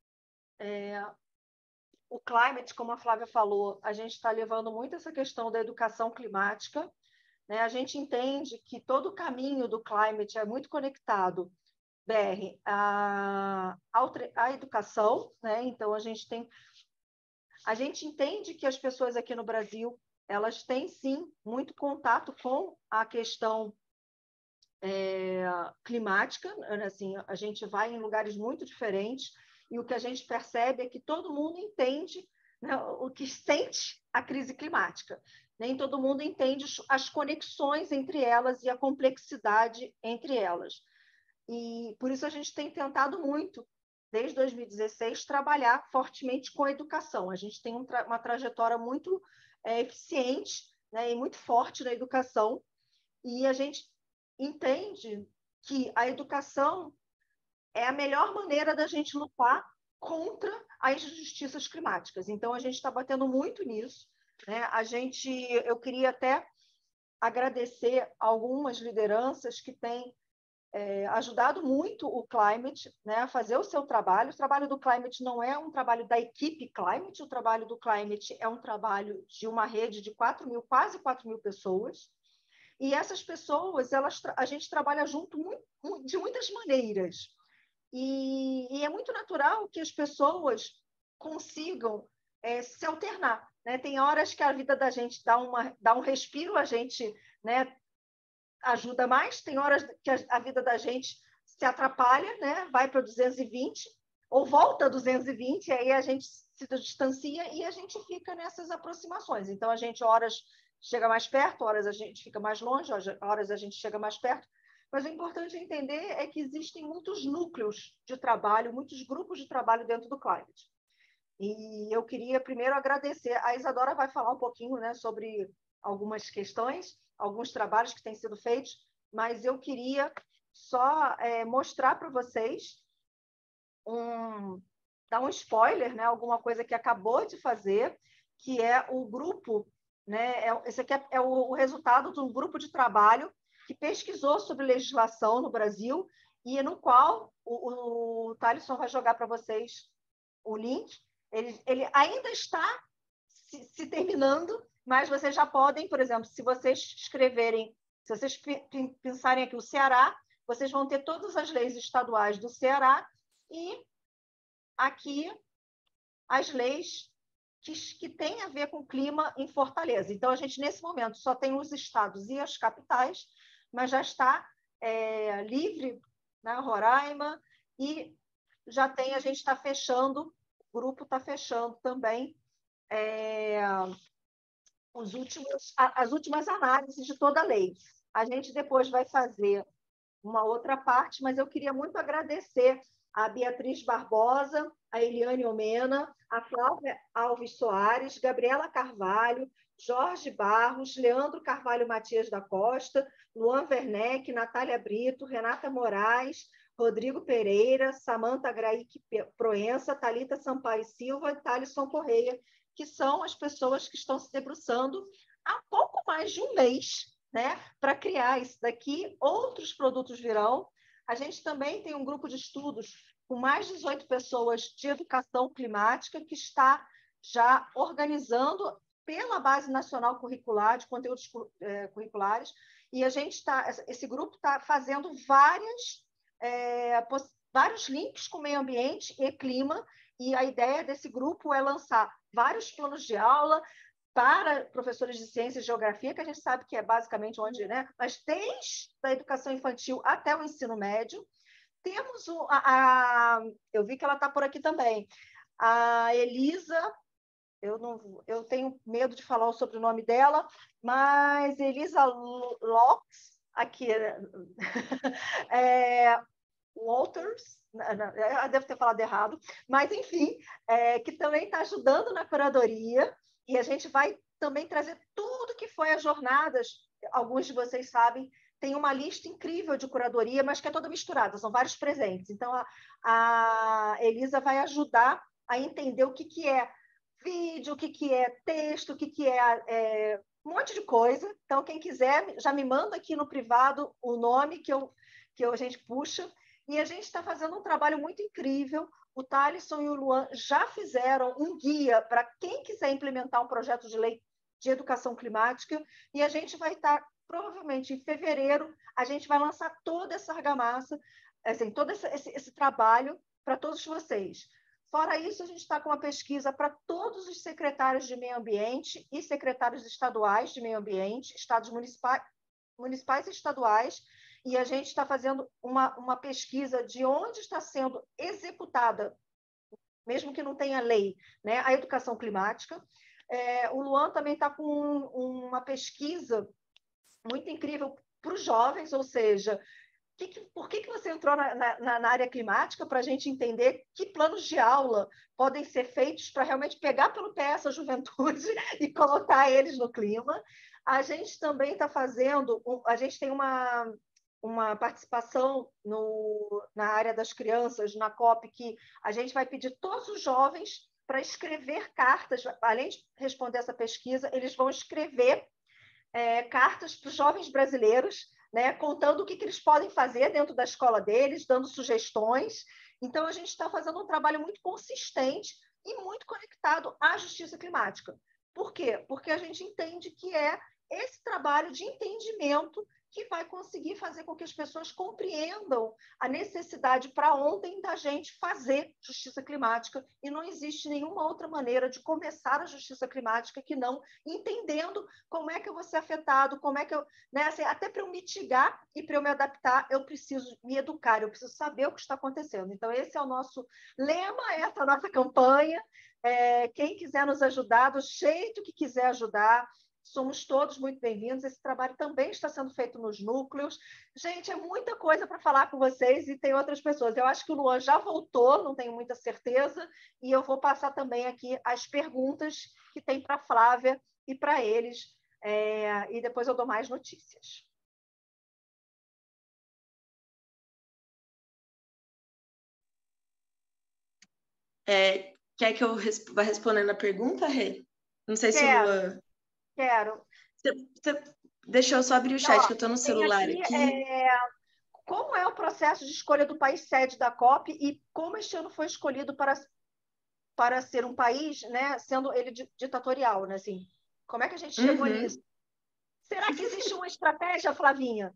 O climate, como a Flávia falou, a gente está levando muito essa questão da educação climática, né? A gente entende que todo o caminho do climate é muito conectado, BR, à educação, né? Então, a gente entende que as pessoas aqui no Brasil elas têm, sim, muito contato com a questão climática. Assim, a gente vai em lugares muito diferentes e o que a gente percebe é que todo mundo entende, né, o que sente a crise climática. Nem todo mundo entende as conexões entre elas e a complexidade entre elas. E por isso a gente tem tentado muito, desde 2016, trabalhar fortemente com a educação. A gente tem uma trajetória muito eficiente, né, e muito forte na educação, e a gente entende que a educação é a melhor maneira da gente lutar contra as injustiças climáticas. Então, a gente está batendo muito nisso, né? Eu queria até agradecer algumas lideranças que têm ajudado muito o Climate, né, a fazer o seu trabalho. O trabalho do Climate não é um trabalho da equipe Climate, o trabalho do Climate é um trabalho de uma rede de quase 4 mil pessoas. E essas pessoas, a gente trabalha junto de muitas maneiras. E é muito natural que as pessoas consigam se alternar, né? Tem horas que a vida da gente dá um respiro, a gente, né, ajuda mais, tem horas que a vida da gente se atrapalha, né? Vai para 220 ou volta a 220, e aí a gente se distancia e a gente fica nessas aproximações. Então, a gente horas chega mais perto, horas a gente fica mais longe, horas a gente chega mais perto. Mas o importante entender é que existem muitos núcleos de trabalho, muitos grupos de trabalho dentro do Climate. E eu queria primeiro agradecer. A Isadora vai falar um pouquinho, né, sobre algumas questões, alguns trabalhos que têm sido feitos, mas eu queria só mostrar para vocês, dar um spoiler, né, alguma coisa que acabou de fazer, que é o grupo, né, esse aqui é o resultado de um grupo de trabalho que pesquisou sobre legislação no Brasil e no qual o Thalisson vai jogar para vocês o link. Ele ainda está se terminando, mas vocês já podem, por exemplo, se vocês pensarem aqui o Ceará, vocês vão ter todas as leis estaduais do Ceará e aqui as leis que têm a ver com o clima em Fortaleza. Então, a gente, nesse momento, só tem os estados e as capitais, mas já está livre, né, Roraima, e a gente está fechando, o grupo está fechando também as últimas análises de toda a lei. A gente depois vai fazer uma outra parte, mas eu queria muito agradecer a Beatriz Barbosa, a Eliane Omena, a Flávia Alves Soares, Gabriela Carvalho, Jorge Barros, Leandro Carvalho Matias da Costa, Luan Werneck, Natália Brito, Renata Moraes, Rodrigo Pereira, Samanta Graíque Proença, Thalita Sampaio Silva e Thalisson Correia, que são as pessoas que estão se debruçando há pouco mais de um mês, né, para criar isso daqui. Outros produtos virão. A gente também tem um grupo de estudos com mais de 18 pessoas de educação climática, que está já organizando pela Base Nacional Curricular, de conteúdos curriculares, e esse grupo está fazendo vários links com meio ambiente e clima, e a ideia desse grupo é lançar vários planos de aula para professores de ciência e geografia, que a gente sabe que é basicamente onde, né? Mas desde a educação infantil até o ensino médio. Temos eu vi que ela está por aqui também, a Elisa, eu tenho medo de falar o sobrenome dela, mas Elisa Locks, aqui, Walters, eu devo ter falado errado, mas enfim, que também está ajudando na curadoria, e a gente vai também trazer tudo que foi as jornadas. Alguns de vocês sabem, tem uma lista incrível de curadoria, mas que é toda misturada, são vários presentes. Então, a Elisa vai ajudar a entender o que é vídeo, o que é texto, o que é um monte de coisa. Então, quem quiser, já me manda aqui no privado o nome que a gente puxa. E a gente está fazendo um trabalho muito incrível. O Thalisson e o Luan já fizeram um guia para quem quiser implementar um projeto de lei de educação climática, e a gente vai estar, provavelmente em fevereiro, a gente vai lançar toda essa argamassa, assim, todo esse trabalho para todos vocês. Fora isso, a gente está com uma pesquisa para todos os secretários de meio ambiente e secretários estaduais de meio ambiente, estados municipais e estaduais, e a gente está fazendo uma pesquisa de onde está sendo executada, mesmo que não tenha lei, né, a educação climática. O Luan também está com uma pesquisa muito incrível para os jovens, ou seja, por que você entrou na área climática, para a gente entender que planos de aula podem ser feitos para realmente pegar pelo pé essa juventude e colocar eles no clima. A gente também está fazendo, a gente tem uma participação na área das crianças, na COP, que a gente vai pedir todos os jovens para escrever cartas, além de responder essa pesquisa, eles vão escrever cartas para os jovens brasileiros, né, contando o que eles podem fazer dentro da escola deles, dando sugestões. Então, a gente está fazendo um trabalho muito consistente e muito conectado à justiça climática. Por quê? Porque a gente entende que é esse trabalho de entendimento que vai conseguir fazer com que as pessoas compreendam a necessidade para ontem da gente fazer justiça climática, e não existe nenhuma outra maneira de começar a justiça climática que não entendendo como é que eu vou ser afetado, como é que eu... Né, assim, até para eu mitigar e para eu me adaptar, eu preciso me educar, eu preciso saber o que está acontecendo. Então, esse é o nosso lema, essa é a nossa campanha. Quem quiser nos ajudar, do jeito que quiser ajudar, somos todos muito bem-vindos. Esse trabalho também está sendo feito nos núcleos. Gente, é muita coisa para falar com vocês, e tem outras pessoas. Eu acho que o Luan já voltou, não tenho muita certeza, e eu vou passar também aqui as perguntas que tem para a Flávia e para eles, e depois eu dou mais notícias. Quer que eu vá respondendo a pergunta, Rê? Não sei se o Luan... Quero. Deixa eu só abrir o chat, que eu estou no celular aqui. Como é o processo de escolha do país sede da COP, e como este ano foi escolhido para ser um país, né, sendo ele ditatorial, né, assim? Como é que a gente chegou nisso? Será que existe uma estratégia, Flavinha?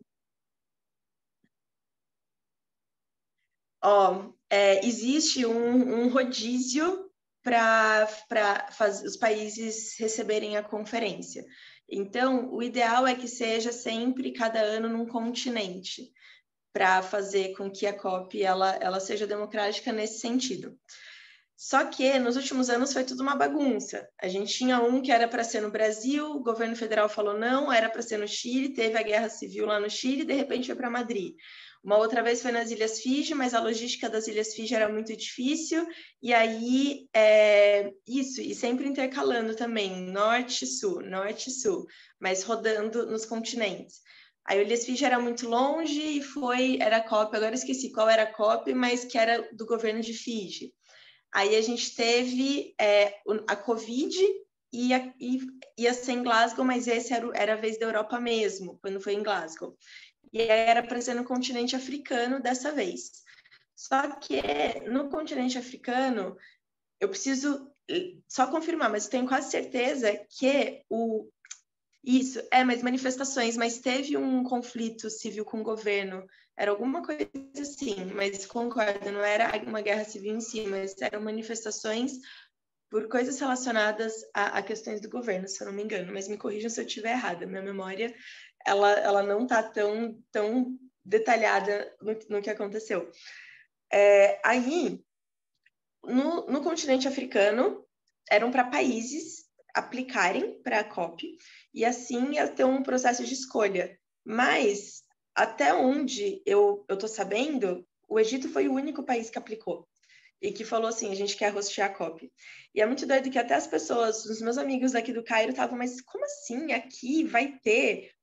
Existe um rodízio para os países receberem a conferência. Então, o ideal é que seja sempre, cada ano, num continente, para fazer com que a COP ela seja democrática nesse sentido. Só que, nos últimos anos, foi tudo uma bagunça. A gente tinha um que era para ser no Brasil, o governo federal falou não, era para ser no Chile, teve a guerra civil lá no Chile, de repente foi para Madrid. Uma outra vez foi nas Ilhas Fiji, mas a logística das Ilhas Fiji era muito difícil, e aí, e sempre intercalando também, norte e sul, mas rodando nos continentes. Aí o Ilhas Fiji era muito longe e era a COP, agora esqueci qual era a COP, mas que era do governo de Fiji. Aí a gente teve a Covid e ia ser em Glasgow, mas esse era a vez da Europa mesmo, quando foi em Glasgow. E aí era para ser no continente africano dessa vez. Só que no continente africano, eu preciso só confirmar, mas eu tenho quase certeza que mas manifestações, mas teve um conflito civil com o governo, era alguma coisa assim, mas concordo, não era uma guerra civil em si, mas eram manifestações por coisas relacionadas a questões do governo, se eu não me engano, mas me corrijam se eu estiver errada, minha memória, ela não está tão detalhada no que aconteceu. Aí, no continente africano, eram para países aplicarem para a COP, e assim ia ter um processo de escolha. Mas, até onde eu estou sabendo, o Egito foi o único país que aplicou e que falou assim, a gente quer hostear a COP. E é muito doido que até as pessoas, os meus amigos daqui do Cairo estavam, mas como assim aqui vai ter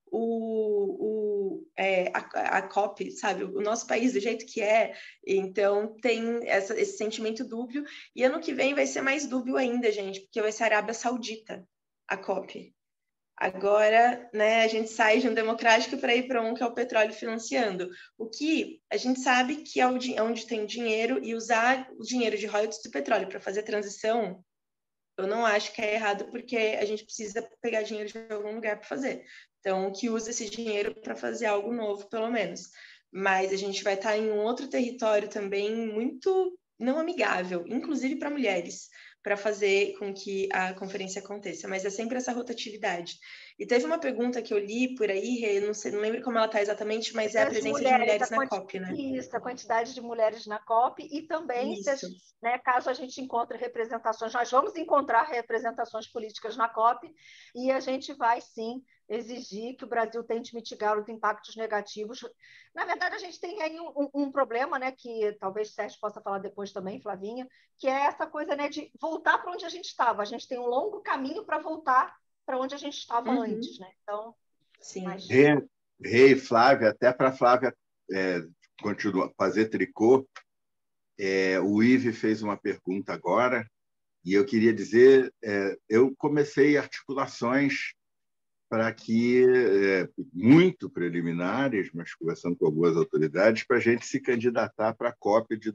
a COP, sabe? O nosso país do jeito que é. Então tem esse sentimento dúbio. E ano que vem vai ser mais dúbio ainda, gente, porque vai ser a Arábia Saudita, a COP. Agora, né, a gente sai de um democrático para ir para um que é o petróleo financiando. O que a gente sabe que é onde tem dinheiro, e usar o dinheiro de royalties do petróleo para fazer transição, eu não acho que é errado, porque a gente precisa pegar dinheiro de algum lugar para fazer. Então, que use esse dinheiro para fazer algo novo, pelo menos. Mas a gente vai estar em um outro território também muito não amigável, inclusive para mulheres, para fazer com que a conferência aconteça, mas é sempre essa rotatividade. E teve uma pergunta que eu li por aí, não lembro como ela está exatamente, mas é a presença de mulheres na COP, né? Isso, a quantidade de mulheres na COP, e também, caso a gente encontre representações, nós vamos encontrar representações políticas na COP, e a gente vai, sim, exigir que o Brasil tente mitigar os impactos negativos. Na verdade, a gente tem aí um problema, né, que talvez o Sérgio possa falar depois também, Flavinha, que é essa coisa, né, de voltar para onde a gente estava. A gente tem um longo caminho para voltar para onde a gente estava antes, né? Então, sim. Mas... Flávia, até para a Flávia continuar fazer tricô, o Ive fez uma pergunta agora, e eu queria dizer, eu comecei articulações para que, muito preliminares, mas conversando com algumas autoridades, para a gente se candidatar para a COP de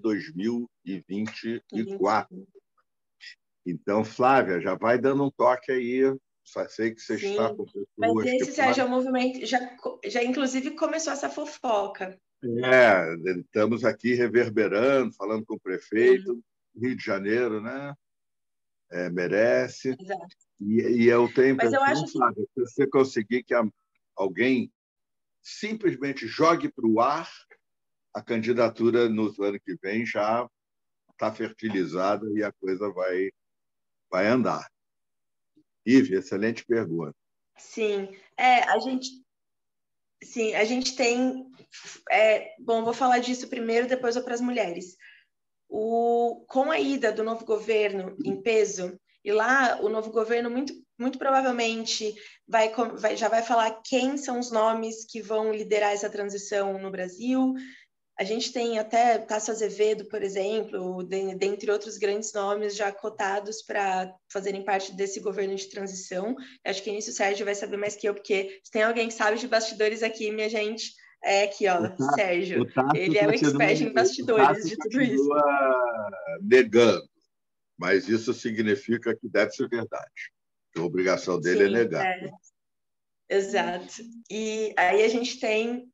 2024. Então, Flávia, já vai dando um toque aí, só sei que você está com pessoas... Mas esse, Sérgio, é o movimento, já inclusive começou essa fofoca. Estamos aqui reverberando, falando com o prefeito, Rio de Janeiro, né? Merece. Exato. E eu tenho Mas eu acho Flávia, se você conseguir que alguém simplesmente jogue para o ar, a candidatura no ano que vem já está fertilizada e a coisa vai andar. Ive, excelente pergunta. Sim, a gente tem... bom, vou falar disso primeiro, depois vou para as mulheres. Com a ida do novo governo em peso, e lá o novo governo muito provavelmente já vai falar quem são os nomes que vão liderar essa transição no Brasil. A gente tem até Tasso Azevedo, por exemplo, dentre outros grandes nomes já cotados para fazerem parte desse governo de transição. Acho que nisso o Sérgio vai saber mais que eu, porque se tem alguém que sabe de bastidores aqui, minha gente, aqui, ó, Sérgio. Ele é o expert em bastidores de tudo isso. Negando, mas isso significa que deve ser verdade. A obrigação dele é negar. Exato. E aí a gente tem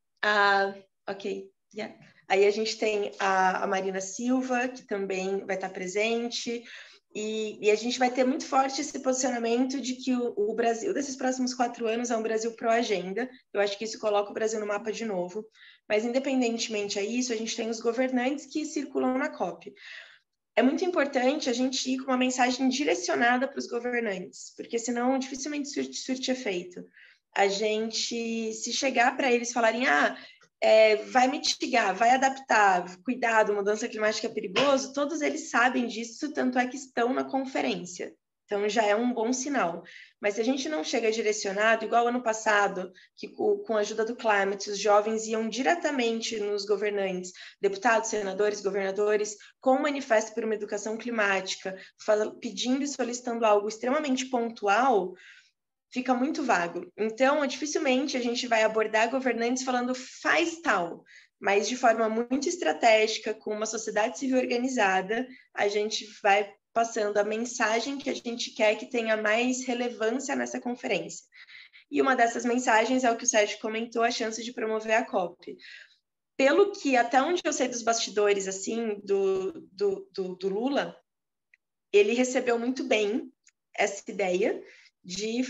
Aí a gente tem a Marina Silva, que também vai estar presente, e a gente vai ter muito forte esse posicionamento de que o Brasil, desses próximos 4 anos, é um Brasil pró-agenda. Eu acho que isso coloca o Brasil no mapa de novo. Mas, independentemente a isso, a gente tem os governantes que circulam na COP. É muito importante a gente ir com uma mensagem direcionada para os governantes, porque senão dificilmente surte efeito. A gente, se chegar para eles falarem, vai mitigar, vai adaptar, cuidado, mudança climática é perigoso, todos eles sabem disso, tanto é que estão na conferência. Então, já é um bom sinal. Mas se a gente não chega direcionado, igual ano passado, que com a ajuda do Climate, os jovens iam diretamente nos governantes, deputados, senadores, governadores, com um manifesto por uma educação climática, pedindo e solicitando algo extremamente pontual, fica muito vago. Então, dificilmente a gente vai abordar governantes falando faz tal. mas de forma muito estratégica, com uma sociedade civil organizada, a gente vai passando a mensagem que a gente quer que tenha mais relevância nessa conferência. E uma dessas mensagens é o que o Sérgio comentou, a chance de promover a COP. Pelo que, até onde eu sei dos bastidores, assim, do Lula, ele recebeu muito bem essa ideia de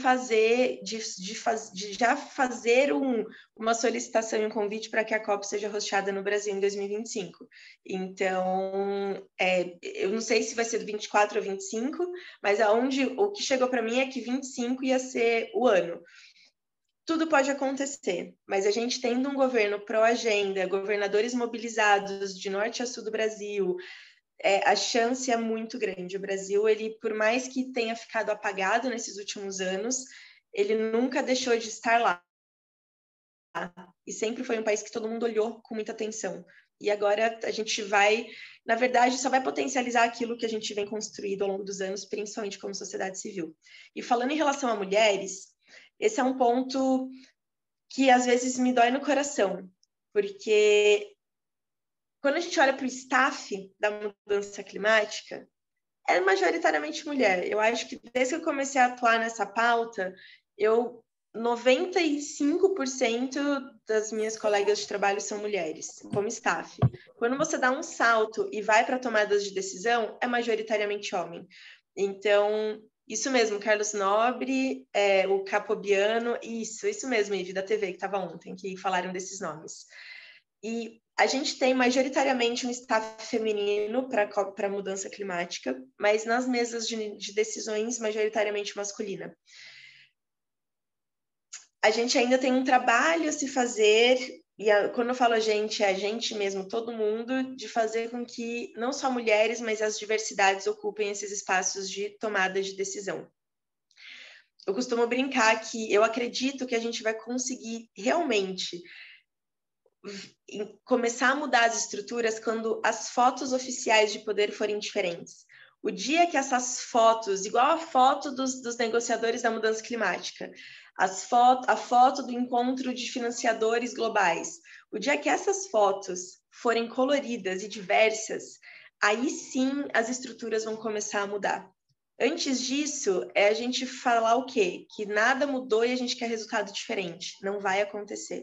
já fazer uma solicitação e um convite para que a COP seja hosteada no Brasil em 2025. Então, eu não sei se vai ser do 24 ou 25, mas o que chegou para mim é que 25 ia ser o ano. Tudo pode acontecer, mas a gente tendo um governo pró-agenda, governadores mobilizados de norte a sul do Brasil, a chance é muito grande. O Brasil, ele, por mais que tenha ficado apagado nesses últimos anos, ele nunca deixou de estar lá. E sempre foi um país que todo mundo olhou com muita atenção. E agora a gente vai, na verdade, só vai potencializar aquilo que a gente vem construído ao longo dos anos, principalmente como sociedade civil. E falando em relação a mulheres, esse é um ponto que às vezes me dói no coração, porque quando a gente olha para o staff da mudança climática, é majoritariamente mulher. Eu acho que desde que eu comecei a atuar nessa pauta, 95% das minhas colegas de trabalho são mulheres, como staff. Quando você dá um salto e vai para tomadas de decisão, é majoritariamente homem. Então, isso mesmo, Carlos Nobre, o Capobiano, isso mesmo, Ivi, da TV, que estava ontem, que falaram desses nomes. E a gente tem majoritariamente um staff feminino para a mudança climática, mas nas mesas de decisões, majoritariamente masculina. A gente ainda tem um trabalho a se fazer, e quando eu falo a gente, é a gente mesmo, todo mundo, de fazer com que não só mulheres, mas as diversidades ocupem esses espaços de tomada de decisão. Eu costumo brincar que eu acredito que a gente vai conseguir realmente começar a mudar as estruturas quando as fotos oficiais de poder forem diferentes. O dia que essas fotos, igual a foto dos negociadores da mudança climática, a foto do encontro de financiadores globais, o dia que essas fotos forem coloridas e diversas, aí sim as estruturas vão começar a mudar. Antes disso, a gente falar o quê? Que nada mudou e a gente quer resultado diferente. Não vai acontecer.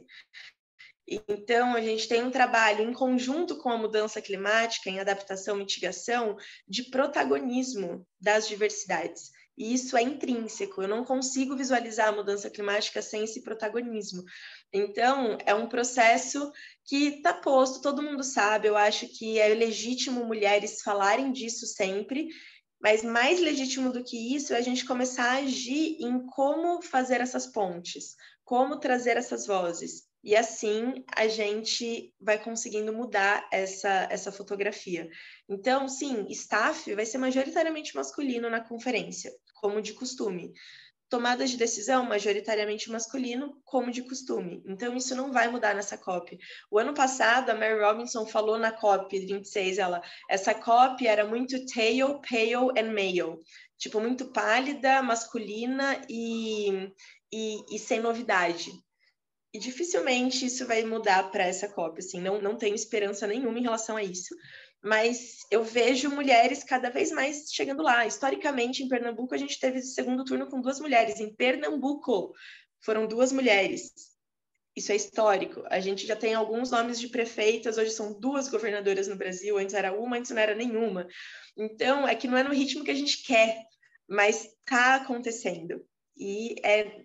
Então, a gente tem um trabalho em conjunto com a mudança climática, em adaptação e mitigação, de protagonismo das diversidades. E isso é intrínseco, eu não consigo visualizar a mudança climática sem esse protagonismo. Então, é um processo que está posto, todo mundo sabe, eu acho que é legítimo mulheres falarem disso sempre, mas mais legítimo do que isso é a gente começar a agir em como fazer essas pontes, como trazer essas vozes. E assim a gente vai conseguindo mudar essa fotografia. Então, sim, staff vai ser majoritariamente masculino na conferência, como de costume. Tomadas de decisão, majoritariamente masculino, como de costume. Então, isso não vai mudar nessa COP. O ano passado, a Mary Robinson falou na COP 26, essa COP era muito pale and male. Tipo, muito pálida, masculina e sem novidade. E dificilmente isso vai mudar para essa COP, assim, não tenho esperança nenhuma em relação a isso. Mas eu vejo mulheres cada vez mais chegando lá. Historicamente, em Pernambuco, a gente teve o segundo turno com 2 mulheres. Em Pernambuco, foram 2 mulheres. Isso é histórico. A gente já tem alguns nomes de prefeitas, hoje são 2 governadoras no Brasil, antes era uma, antes não era nenhuma. Então, é que não é no ritmo que a gente quer, mas está acontecendo. E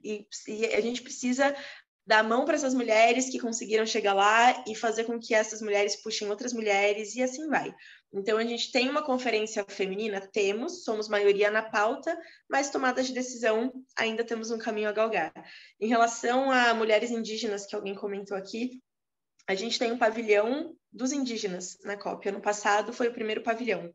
a gente precisa dar a mão para essas mulheres que conseguiram chegar lá e fazer com que essas mulheres puxem outras mulheres e assim vai. Então, a gente tem uma conferência feminina? Somos maioria na pauta, mas tomadas de decisão ainda temos um caminho a galgar. Em relação a mulheres indígenas, que alguém comentou aqui, a gente tem um pavilhão dos indígenas na COP. Ano passado foi o primeiro pavilhão.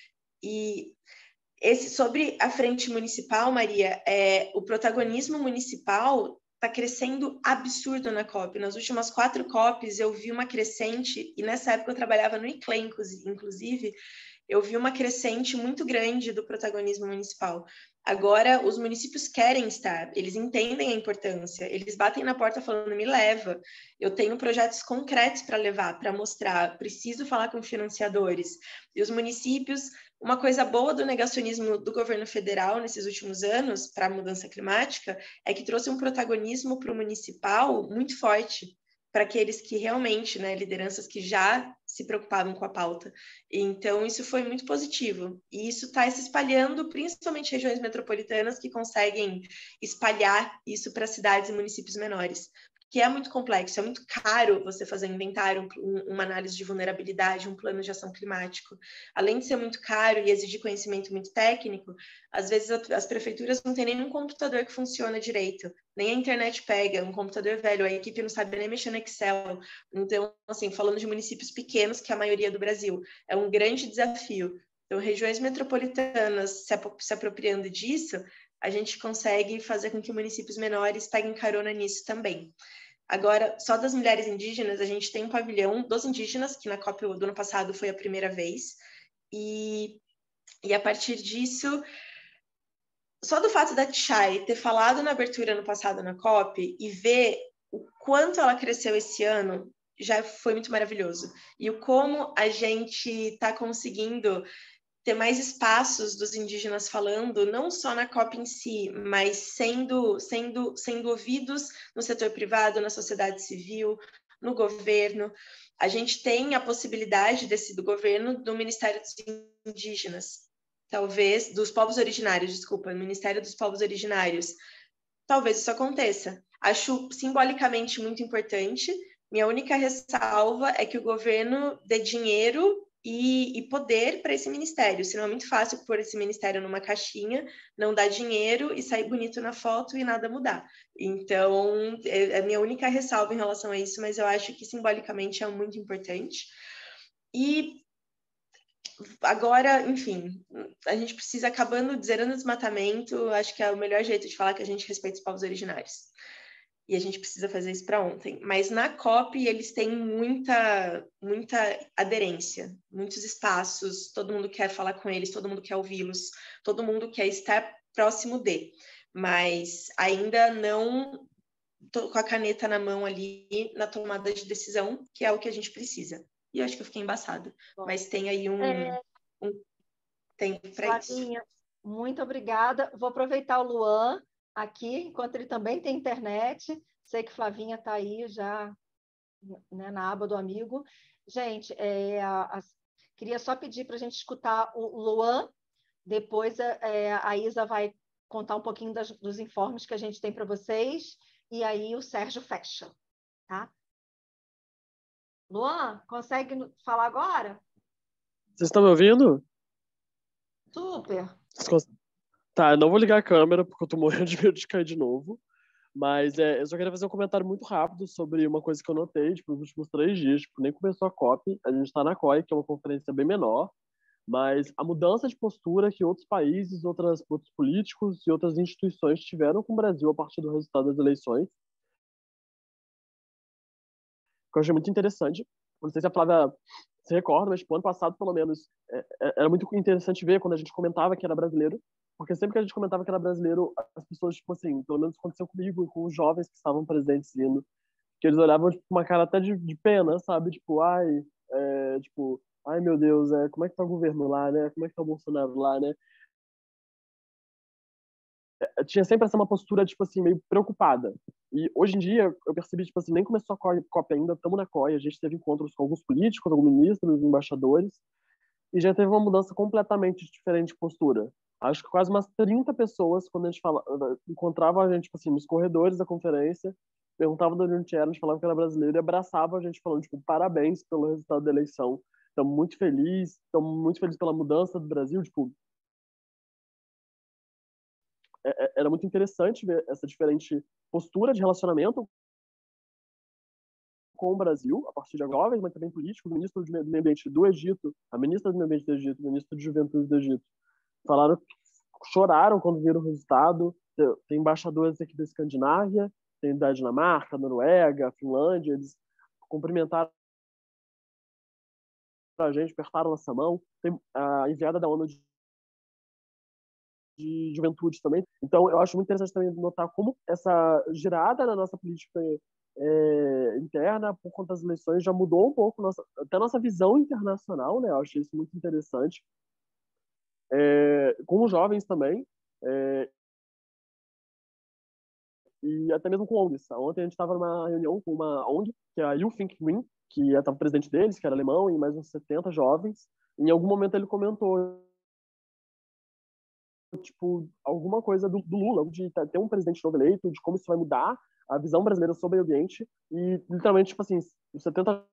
E sobre a frente municipal, Maria, o protagonismo municipal está crescendo absurdo na COP. Nas últimas 4 COPs, eu vi uma crescente, e nessa época eu trabalhava no ICLEM, inclusive, eu vi uma crescente muito grande do protagonismo municipal. Agora, os municípios querem estar, eles entendem a importância, eles batem na porta falando, me leva, eu tenho projetos concretos para levar, para mostrar, preciso falar com financiadores. E os municípios, uma coisa boa do negacionismo do governo federal nesses últimos anos para a mudança climática é que trouxe um protagonismo para o municipal muito forte, para aqueles que realmente, né, lideranças que já se preocupavam com a pauta. Então, isso foi muito positivo. E isso está se espalhando, principalmente regiões metropolitanas que conseguem espalhar isso para cidades e municípios menores. Que é muito complexo, é muito caro você fazer um inventário, uma análise de vulnerabilidade, um plano de ação climático. Além de ser muito caro e exigir conhecimento muito técnico, às vezes as prefeituras não têm nenhum computador que funciona direito, nem a internet pega, um computador velho, a equipe não sabe nem mexer no Excel. Então, assim, falando de municípios pequenos, que é a maioria do Brasil, é um grande desafio. Então, regiões metropolitanas se apropriando disso, a gente consegue fazer com que municípios menores peguem carona nisso também. Agora, só das mulheres indígenas, a gente tem um pavilhão dos indígenas, que na COP do ano passado foi a primeira vez, e a partir disso, só do fato da Tchai ter falado na abertura ano passado na COP e ver o quanto ela cresceu esse ano, já foi muito maravilhoso. E o como a gente está conseguindo ter mais espaços dos indígenas falando, não só na COP em si, mas sendo ouvidos no setor privado, na sociedade civil, no governo. A gente tem a possibilidade do governo do Ministério dos Indígenas, talvez, dos povos originários, desculpa, Ministério dos Povos Originários. Talvez isso aconteça. Acho simbolicamente muito importante. Minha única ressalva é que o governo dê dinheiro e poder para esse ministério. Senão é muito fácil pôr esse ministério numa caixinha, não dar dinheiro e sair bonito na foto e nada mudar. Então, é a minha única ressalva em relação a isso, mas eu acho que simbolicamente é muito importante. E agora, enfim, a gente precisa zerando o desmatamento, acho que é o melhor jeito de falar que a gente respeita os povos originários. E a gente precisa fazer isso para ontem. Mas na COP eles têm muita aderência, muitos espaços, todo mundo quer falar com eles, todo mundo quer ouvi-los, todo mundo quer estar próximo de. Mas ainda não tô com a caneta na mão ali na tomada de decisão, que é o que a gente precisa. E eu acho que eu fiquei embaçada. Bom, mas tem aí um tempo para isso. Flavinha, muito obrigada. Vou aproveitar o Luan aqui, enquanto ele também tem internet. Sei que Flavinha está aí já, né, na aba do amigo. Gente, queria só pedir para a gente escutar o Luan, depois a Isa vai contar um pouquinho dos informes que a gente tem para vocês, e aí o Sérgio fecha, tá? Luan, consegue falar agora? Vocês estão me ouvindo? Super. Tá, eu não vou ligar a câmera porque eu tô morrendo de medo de cair de novo. Mas eu só queria fazer um comentário muito rápido sobre uma coisa que eu notei, tipo, nos últimos 3 dias. Tipo, nem começou a COP, a gente tá na COI, que é uma conferência bem menor, mas a mudança de postura que outros países, outros políticos e outras instituições tiveram com o Brasil a partir do resultado das eleições, que eu achei muito interessante. Não sei se a Flávia se recorda, mas tipo, ano passado, pelo menos, era muito interessante ver quando a gente comentava que era brasileiro, porque sempre que a gente comentava que era brasileiro, as pessoas, tipo assim, pelo menos aconteceu comigo, com os jovens que estavam presentes indo, que eles olhavam tipo, com uma cara até de pena, sabe? Tipo, ai meu Deus, como é que tá o governo lá, né? Como é que tá o Bolsonaro lá, né? Tinha sempre essa uma postura, tipo assim, meio preocupada. E hoje em dia, eu percebi, tipo assim, nem começou a COP ainda, estamos na COI, a gente teve encontros com alguns políticos, alguns ministros, embaixadores, e já teve uma mudança completamente diferente de postura. Acho que quase umas 30 pessoas, quando a gente encontrava a gente, tipo assim, nos corredores da conferência, perguntavam de onde a gente era, a gente falava que era brasileiro, e abraçava a gente falando, tipo, parabéns pelo resultado da eleição. Estamos muito felizes pela mudança do Brasil, tipo, era muito interessante ver essa diferente postura de relacionamento com o Brasil, a partir de jovens, mas também políticos, o ministro do Meio Ambiente do Egito, a ministra do Meio Ambiente do Egito, o ministro de Juventude do Egito, falaram, choraram quando viram o resultado. Tem embaixadores aqui da Escandinávia, tem da Dinamarca, Noruega, Finlândia, eles cumprimentaram a gente, apertaram nossa mão. Tem a enviada da ONU de juventude também. Então, eu acho muito interessante também notar como essa girada na nossa política interna, por conta das eleições, já mudou um pouco até a nossa visão internacional, né? Eu achei isso muito interessante. Com os jovens também, e até mesmo com ONGs. Ontem a gente estava numa reunião com uma ONG, que é a You Think Green, que estava o presidente deles, que era alemão, e mais uns 70 jovens. Em algum momento ele comentou tipo, alguma coisa do Lula, de ter um presidente novo eleito, de como isso vai mudar a visão brasileira sobre o ambiente. E, literalmente, tipo assim, os 70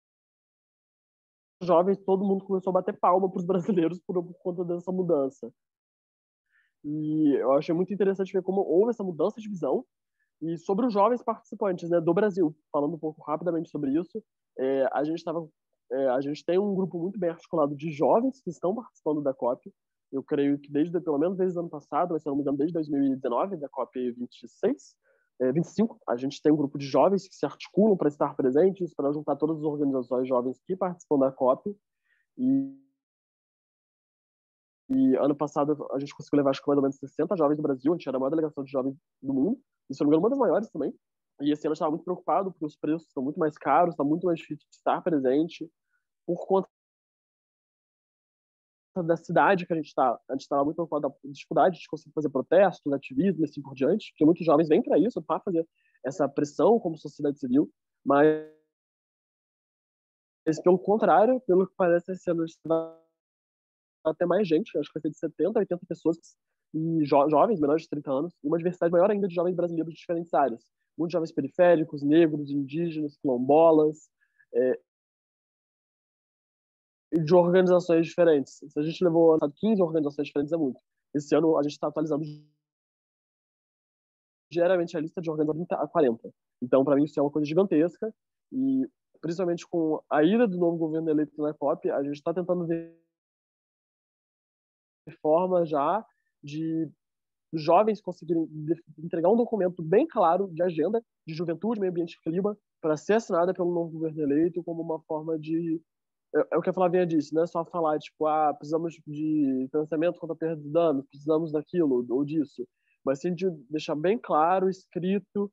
jovens, todo mundo começou a bater palma para os brasileiros por conta dessa mudança. E eu achei muito interessante ver como houve essa mudança de visão. E sobre os jovens participantes, né, do Brasil, falando um pouco rapidamente sobre isso, a gente tem um grupo muito bem articulado de jovens que estão participando da COP. Eu creio que pelo menos desde o ano passado, mas se não me engano, desde 2019, da COP 25, a gente tem um grupo de jovens que se articulam para estar presentes, para juntar todas as organizações jovens que participam da COP. E ano passado a gente conseguiu levar, acho que mais ou menos 60 jovens do Brasil. A gente era a maior delegação de jovens do mundo. E, se não me engano, uma das maiores também. E esse ano a gente estava muito preocupado, porque os preços estão muito mais caros, está muito mais difícil de estar presente, por conta da cidade que a gente está. A gente estava muito preocupado da dificuldade de conseguir fazer protestos, ativismo e assim por diante, porque muitos jovens vêm para isso, para fazer essa pressão como sociedade civil, mas pelo contrário, pelo que parece, esse ano a gente vai até mais gente, acho que vai ser de 70 a 80 pessoas, e jovens, menores de 30 anos, e uma diversidade maior ainda de jovens brasileiros de diferentes áreas. Muitos jovens periféricos, negros, indígenas, quilombolas, e de organizações diferentes. Se a gente levou 15 organizações diferentes, é muito. Esse ano a gente está atualizando diariamente a lista de organizações a 40. Então, para mim, isso é uma coisa gigantesca, e principalmente com a ida do novo governo eleito na COP, a gente está tentando ver forma já de jovens conseguirem entregar um documento bem claro de agenda de juventude, meio ambiente e clima para ser assinada pelo novo governo eleito como uma forma de... É o que a Flavinha disse, não é só falar, tipo, precisamos de financiamento contra a perda de danos, precisamos daquilo ou disso, mas sim de deixar bem claro, escrito,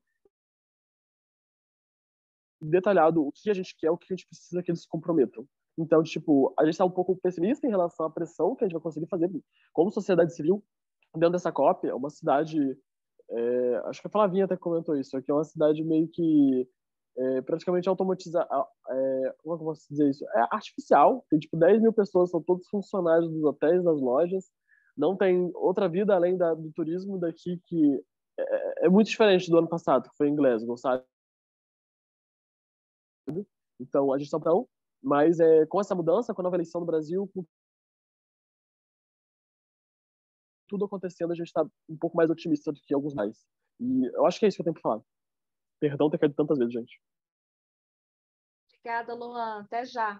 detalhado o que a gente quer, o que a gente precisa que eles se comprometam. Então, tipo, a gente está um pouco pessimista em relação à pressão que a gente vai conseguir fazer como sociedade civil dentro dessa COP. É uma cidade, acho que a Flavinha até comentou isso, aqui é uma cidade meio que praticamente automatizada, como é que eu posso dizer isso? É artificial, tem tipo 10 mil pessoas, são todos funcionários dos hotéis, das lojas, não tem outra vida além do turismo daqui, que é muito diferente do ano passado, que foi em Glasgow, sabe? Então, a gente está tão... Mas com essa mudança, com a nova eleição no Brasil, com tudo acontecendo, a gente está um pouco mais otimista do que alguns mais. E eu acho que é isso que eu tenho para falar. Perdão ter caído tantas vezes, gente. Obrigada, Luan. Até já.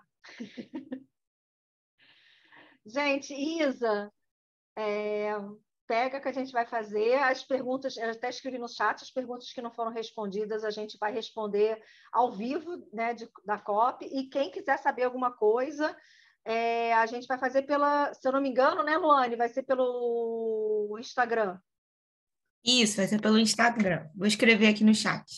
Gente, Isa, pega que a gente vai fazer as perguntas, eu até escrevi no chat, as perguntas que não foram respondidas a gente vai responder ao vivo, né, da COP, e quem quiser saber alguma coisa, a gente vai fazer se eu não me engano, né, Luane, vai ser pelo Instagram. Isso, vai ser pelo Instagram. Vou escrever aqui no chat.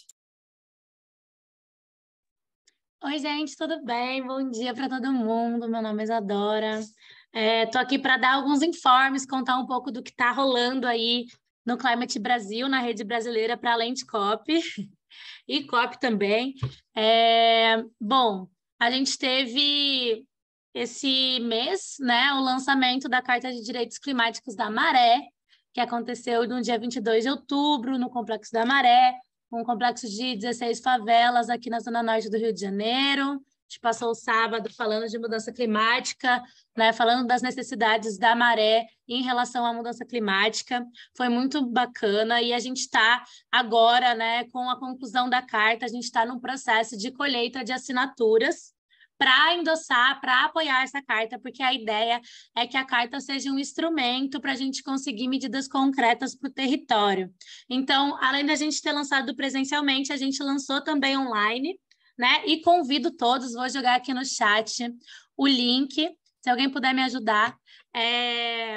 Oi, gente, tudo bem? Bom dia para todo mundo. Meu nome é Isadora. Estou aqui para dar alguns informes, contar um pouco do que está rolando aí no Climate Brasil, na rede brasileira, para além de COP e COP também. Bom, a gente teve esse mês, né, o lançamento da Carta de Direitos Climáticos da Maré, que aconteceu no dia 22 de outubro, no Complexo da Maré, um complexo de 16 favelas aqui na Zona Norte do Rio de Janeiro. A gente passou o sábado falando de mudança climática, né, falando das necessidades da Maré em relação à mudança climática. Foi muito bacana e a gente está agora, né, com a conclusão da carta, a gente está num processo de colheita de assinaturas para endossar, para apoiar essa carta, porque a ideia é que a carta seja um instrumento para a gente conseguir medidas concretas para o território. Então, além da gente ter lançado presencialmente, a gente lançou também online, né? E convido todos, vou jogar aqui no chat o link, se alguém puder me ajudar,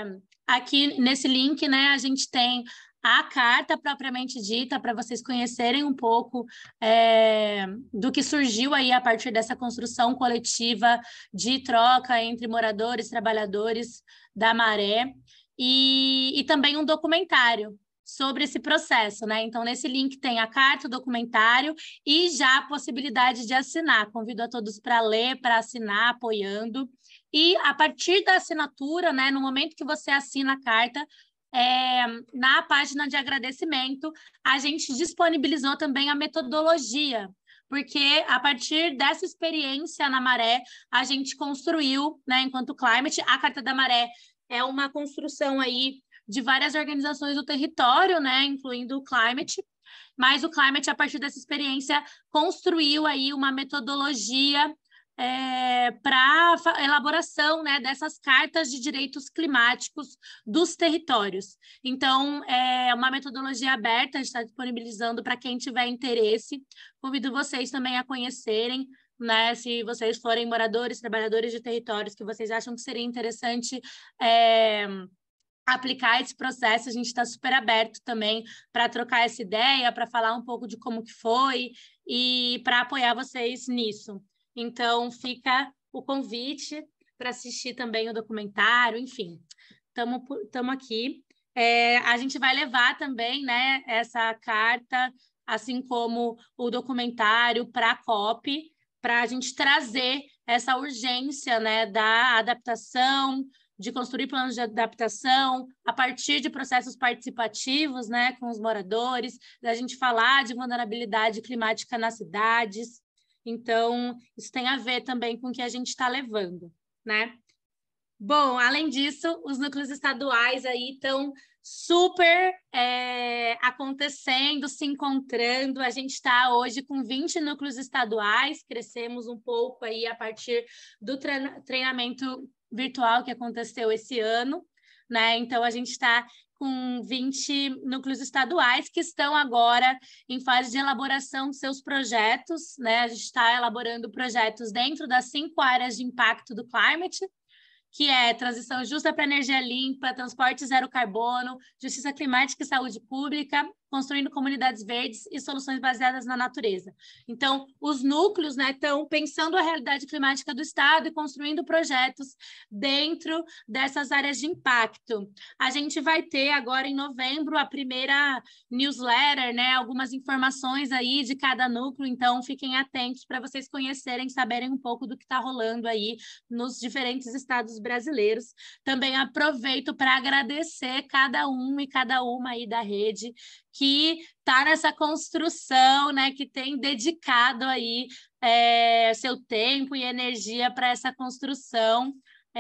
aqui nesse link, né, a gente tem a carta propriamente dita, para vocês conhecerem um pouco do que surgiu aí a partir dessa construção coletiva de troca entre moradores e trabalhadores da Maré, e também um documentário sobre esse processo, né? Então, nesse link tem a carta, o documentário e já a possibilidade de assinar. Convido a todos para ler, para assinar, apoiando. E a partir da assinatura, né, no momento que você assina a carta, na página de agradecimento, a gente disponibilizou também a metodologia, porque a partir dessa experiência na Maré, a gente construiu, né, enquanto Climate, a Carta da Maré é uma construção aí de várias organizações do território, né, incluindo o Climate, mas o Climate, a partir dessa experiência, construiu aí uma metodologia para a elaboração, né, dessas cartas de direitos climáticos dos territórios. Então, é uma metodologia aberta, a gente está disponibilizando para quem tiver interesse. Convido vocês também a conhecerem, né, se vocês forem moradores, trabalhadores de territórios, que vocês acham que seria interessante aplicar esse processo, a gente está super aberto também para trocar essa ideia, para falar um pouco de como que foi e para apoiar vocês nisso. Então, fica o convite para assistir também o documentário, enfim, estamos aqui. A gente vai levar também, né, essa carta, assim como o documentário, para a COP, para a gente trazer essa urgência, né, da adaptação, de construir planos de adaptação a partir de processos participativos, né, com os moradores, da gente falar de vulnerabilidade climática nas cidades. Então, isso tem a ver também com o que a gente está levando, né? Bom, além disso, os núcleos estaduais aí estão super acontecendo, se encontrando. A gente está hoje com 20 núcleos estaduais, crescemos um pouco aí a partir do treinamento virtual que aconteceu esse ano, né? Então, a gente está com 20 núcleos estaduais que estão agora em fase de elaboração de seus projetos, né? A gente está elaborando projetos dentro das 5 áreas de impacto do Climate, que é transição justa para energia limpa, transporte zero carbono, justiça climática e saúde pública, construindo comunidades verdes e soluções baseadas na natureza. Então, os núcleos, né, estão pensando a realidade climática do Estado e construindo projetos dentro dessas áreas de impacto. A gente vai ter agora em novembro a primeira newsletter, né, algumas informações aí de cada núcleo, então fiquem atentos para vocês conhecerem, saberem um pouco do que está rolando aí nos diferentes estados brasileiros. Também aproveito para agradecer cada um e cada uma aí da rede que está nessa construção, né, que tem dedicado aí seu tempo e energia para essa construção.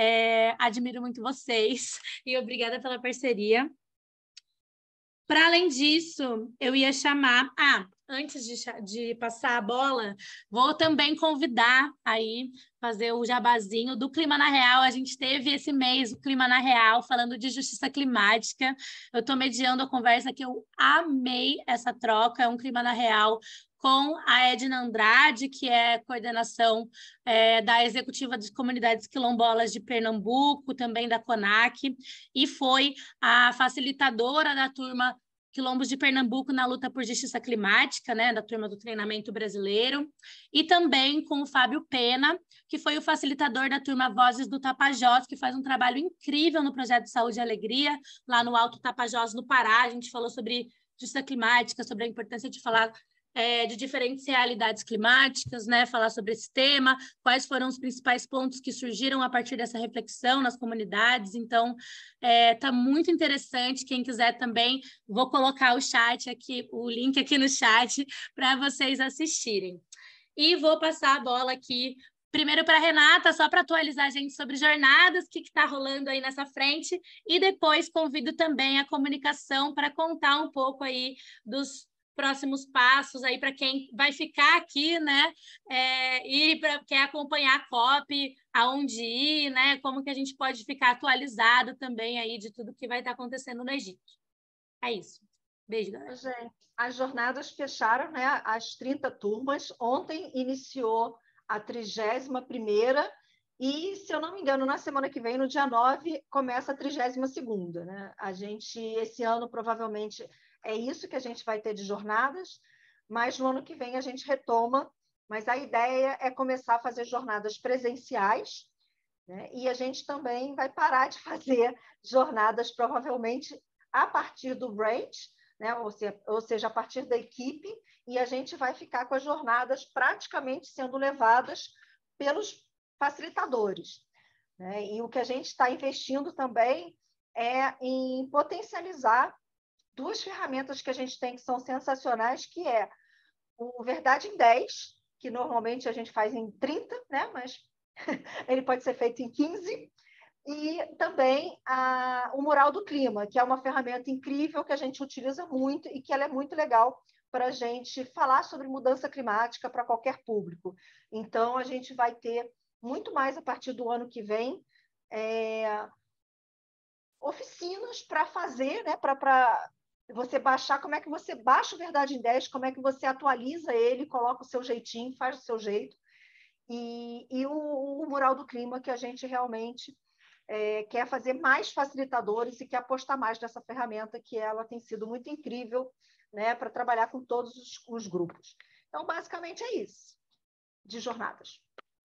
Admiro muito vocês e obrigada pela parceria. Para além disso, eu ia chamar... antes de passar a bola, vou também convidar aí, fazer o jabazinho do Clima na Real. A gente teve esse mês o Clima na Real, falando de justiça climática. Eu estou mediando a conversa que eu amei essa troca, é um Clima na Real com a Edna Andrade, que é coordenação da Executiva de Comunidades Quilombolas de Pernambuco, também da CONAC, e foi a facilitadora da turma Quilombos de Pernambuco na luta por justiça climática, né, da turma do treinamento brasileiro, e também com o Fábio Pena, que foi o facilitador da turma Vozes do Tapajós, que faz um trabalho incrível no projeto Saúde e Alegria, lá no Alto Tapajós, no Pará. A gente falou sobre justiça climática, sobre a importância de falar de diferentes realidades climáticas, né? Falar sobre esse tema, quais foram os principais pontos que surgiram a partir dessa reflexão nas comunidades. Então, tá muito interessante. Quem quiser também, vou colocar o link aqui no chat para vocês assistirem. E vou passar a bola aqui primeiro para a Renata, só para atualizar a gente sobre jornadas, o que está rolando aí nessa frente, e depois convido também a comunicação para contar um pouco aí dos próximos passos aí para quem vai ficar aqui, né? E para quem acompanhar a COP, aonde ir, né? Como que a gente pode ficar atualizado também aí de tudo que vai estar acontecendo no Egito. É isso. Beijo, galera. Gente, as jornadas fecharam, né? As 30 turmas. Ontem iniciou a 31ª E, se eu não me engano, na semana que vem, no dia 9, começa a 32ª, né? A gente, esse ano, provavelmente, é isso que a gente vai ter de jornadas, mas no ano que vem a gente retoma, mas a ideia é começar a fazer jornadas presenciais, né? E a gente também vai parar de fazer jornadas, provavelmente, a partir do branch, né? Ou seja, a partir da equipe, e a gente vai ficar com as jornadas praticamente sendo levadas pelos facilitadores, né? E o que a gente está investindo também é em potencializar duas ferramentas que a gente tem que são sensacionais, que é o Verdade em 10, que normalmente a gente faz em 30, né? Mas ele pode ser feito em 15, e também o Mural do Clima, que é uma ferramenta incrível que a gente utiliza muito e que ela é muito legal para a gente falar sobre mudança climática para qualquer público. Então, a gente vai ter muito mais a partir do ano que vem, oficinas para fazer, né? Para você baixar, como é que você baixa o Verdade em 10, como é que você atualiza ele, coloca o seu jeitinho, faz do seu jeito. E o Mural do Clima, que a gente realmente quer fazer mais facilitadores e quer apostar mais nessa ferramenta, que ela tem sido muito incrível, né, para trabalhar com todos os grupos. Então, basicamente é isso, de jornadas.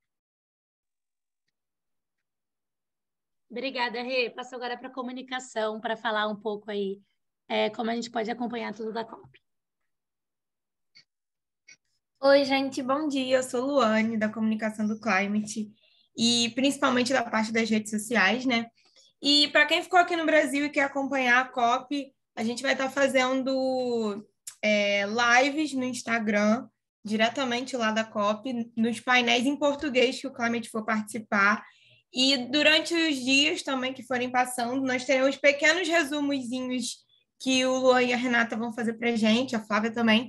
Obrigada, Rê. Passo agora para a comunicação, para falar um pouco aí como a gente pode acompanhar tudo da COP. Oi, gente, bom dia. Eu sou Luane, da comunicação do Climate, e principalmente da parte das redes sociais, né? E para quem ficou aqui no Brasil e quer acompanhar a COP, a gente vai estar fazendo lives no Instagram, diretamente lá da COP, nos painéis em português que o Climate for participar. E durante os dias também que forem passando, nós teremos pequenos resumozinhos que o Luan e a Renata vão fazer para a gente, a Flávia também,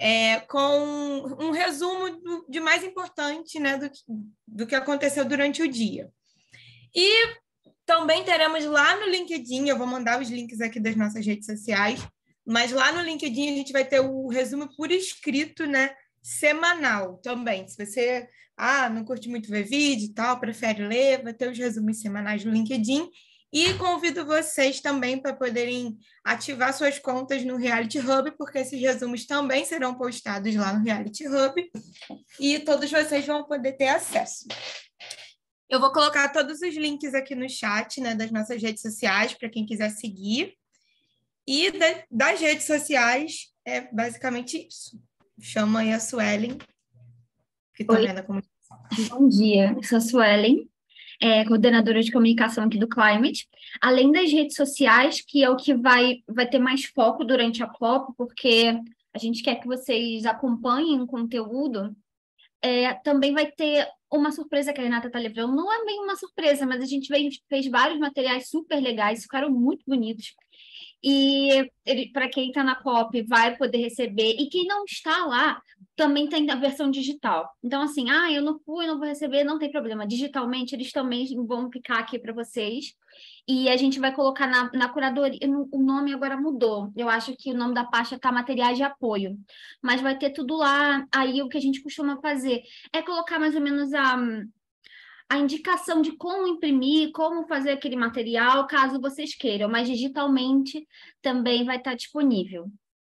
com um resumo de mais importante, né, do que aconteceu durante o dia. E também teremos lá no LinkedIn, eu vou mandar os links aqui das nossas redes sociais, mas lá no LinkedIn a gente vai ter o resumo por escrito, né, semanal também. Se você não curte muito ver vídeo e tal, prefere ler, vai ter os resumos semanais no LinkedIn. E convido vocês também para poderem ativar suas contas no Reality Hub, porque esses resumos também serão postados lá no Reality Hub e todos vocês vão poder ter acesso. Eu vou colocar todos os links aqui no chat, né, das nossas redes sociais, para quem quiser seguir. E das redes sociais, é basicamente isso. Chama aí a Suelen, que também é da comunicação. Bom dia, eu sou a Suelen, coordenadora de comunicação aqui do Climate. Além das redes sociais, que é o que vai ter mais foco durante a COP, porque a gente quer que vocês acompanhem o conteúdo, também vai ter uma surpresa que a Renata está levando. Não é bem uma surpresa, mas a gente fez vários materiais super legais, ficaram muito bonitos. E para quem está na COP vai poder receber, e quem não está lá também tem a versão digital. Então, assim, eu não fui, não vou receber, não tem problema. Digitalmente, eles também vão ficar aqui para vocês. E a gente vai colocar na curadoria, o nome agora mudou. Eu acho que o nome da pasta está materiais de apoio. Mas vai ter tudo lá. Aí o que a gente costuma fazer é colocar mais ou menos a indicação de como imprimir, como fazer aquele material, caso vocês queiram, mas digitalmente também vai estar disponível.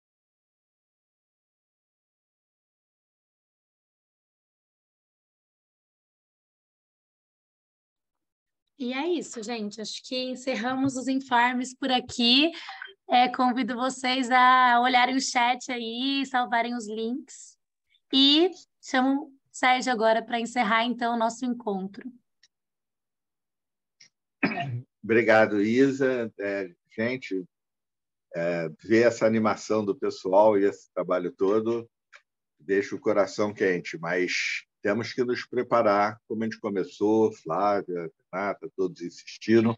E é isso, gente. Acho que encerramos os informes por aqui. Convido vocês a olharem o chat aí, salvarem os links. E chamo o Sérgio agora para encerrar, então, o nosso encontro. Obrigado, Isa. Gente, ver essa animação do pessoal e esse trabalho todo deixa o coração quente, mas temos que nos preparar, como a gente começou, Flávia, Renata, todos insistiram,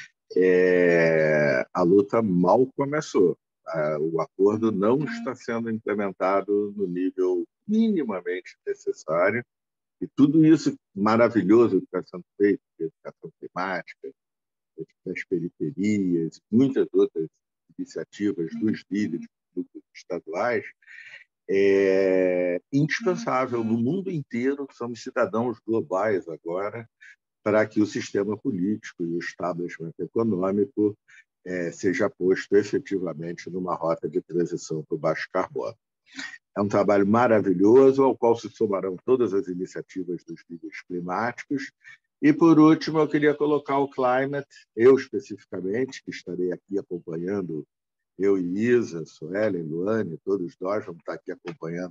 a luta mal começou. O acordo não está sendo implementado no nível minimamente necessário, e tudo isso maravilhoso que está sendo feito, educação climática, das periferias, muitas outras iniciativas dos líderes estaduais, é indispensável no mundo inteiro. Somos cidadãos globais agora, para que o sistema político e o establishment econômico seja posto efetivamente numa rota de transição para o baixo carbono. É um trabalho maravilhoso, ao qual se somarão todas as iniciativas dos líderes climáticos. E, por último, eu queria colocar o Climate, eu especificamente, que estarei aqui acompanhando, eu e Isa, Suelen, Luane, todos nós vamos estar aqui acompanhando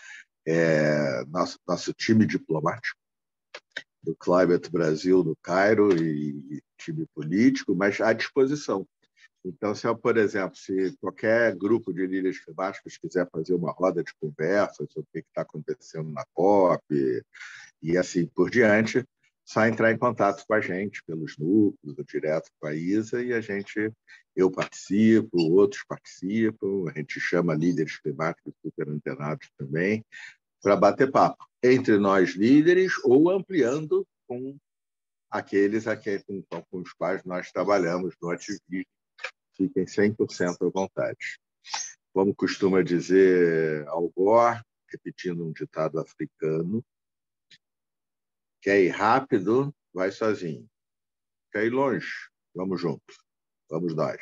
nosso time diplomático do Climate Brasil no Cairo e time político, mas à disposição. Então, por exemplo, se qualquer grupo de líderes climáticos quiser fazer uma roda de conversa sobre o que está acontecendo na COP e assim por diante, só entrar em contato com a gente pelos núcleos, ou direto com a Isa, e eu participo, outros participam, a gente chama líderes climáticos super antenados também, para bater papo entre nós líderes ou ampliando com aqueles com os quais nós trabalhamos no ativismo. Fiquem 100% à vontade. Como costuma dizer Al Gore, repetindo um ditado africano, quer ir rápido, vai sozinho. Quer ir longe, vamos juntos. Vamos nós.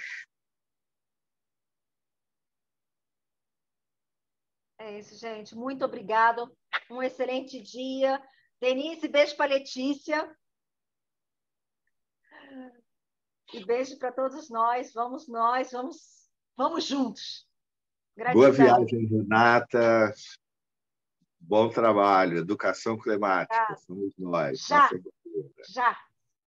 É isso, gente. Muito obrigado. Um excelente dia. Denise, beijo para a Letícia. E beijo para todos nós. Vamos juntos. Gratidão. Boa viagem, Renata. Bom trabalho. Educação climática. Somos nós. Já.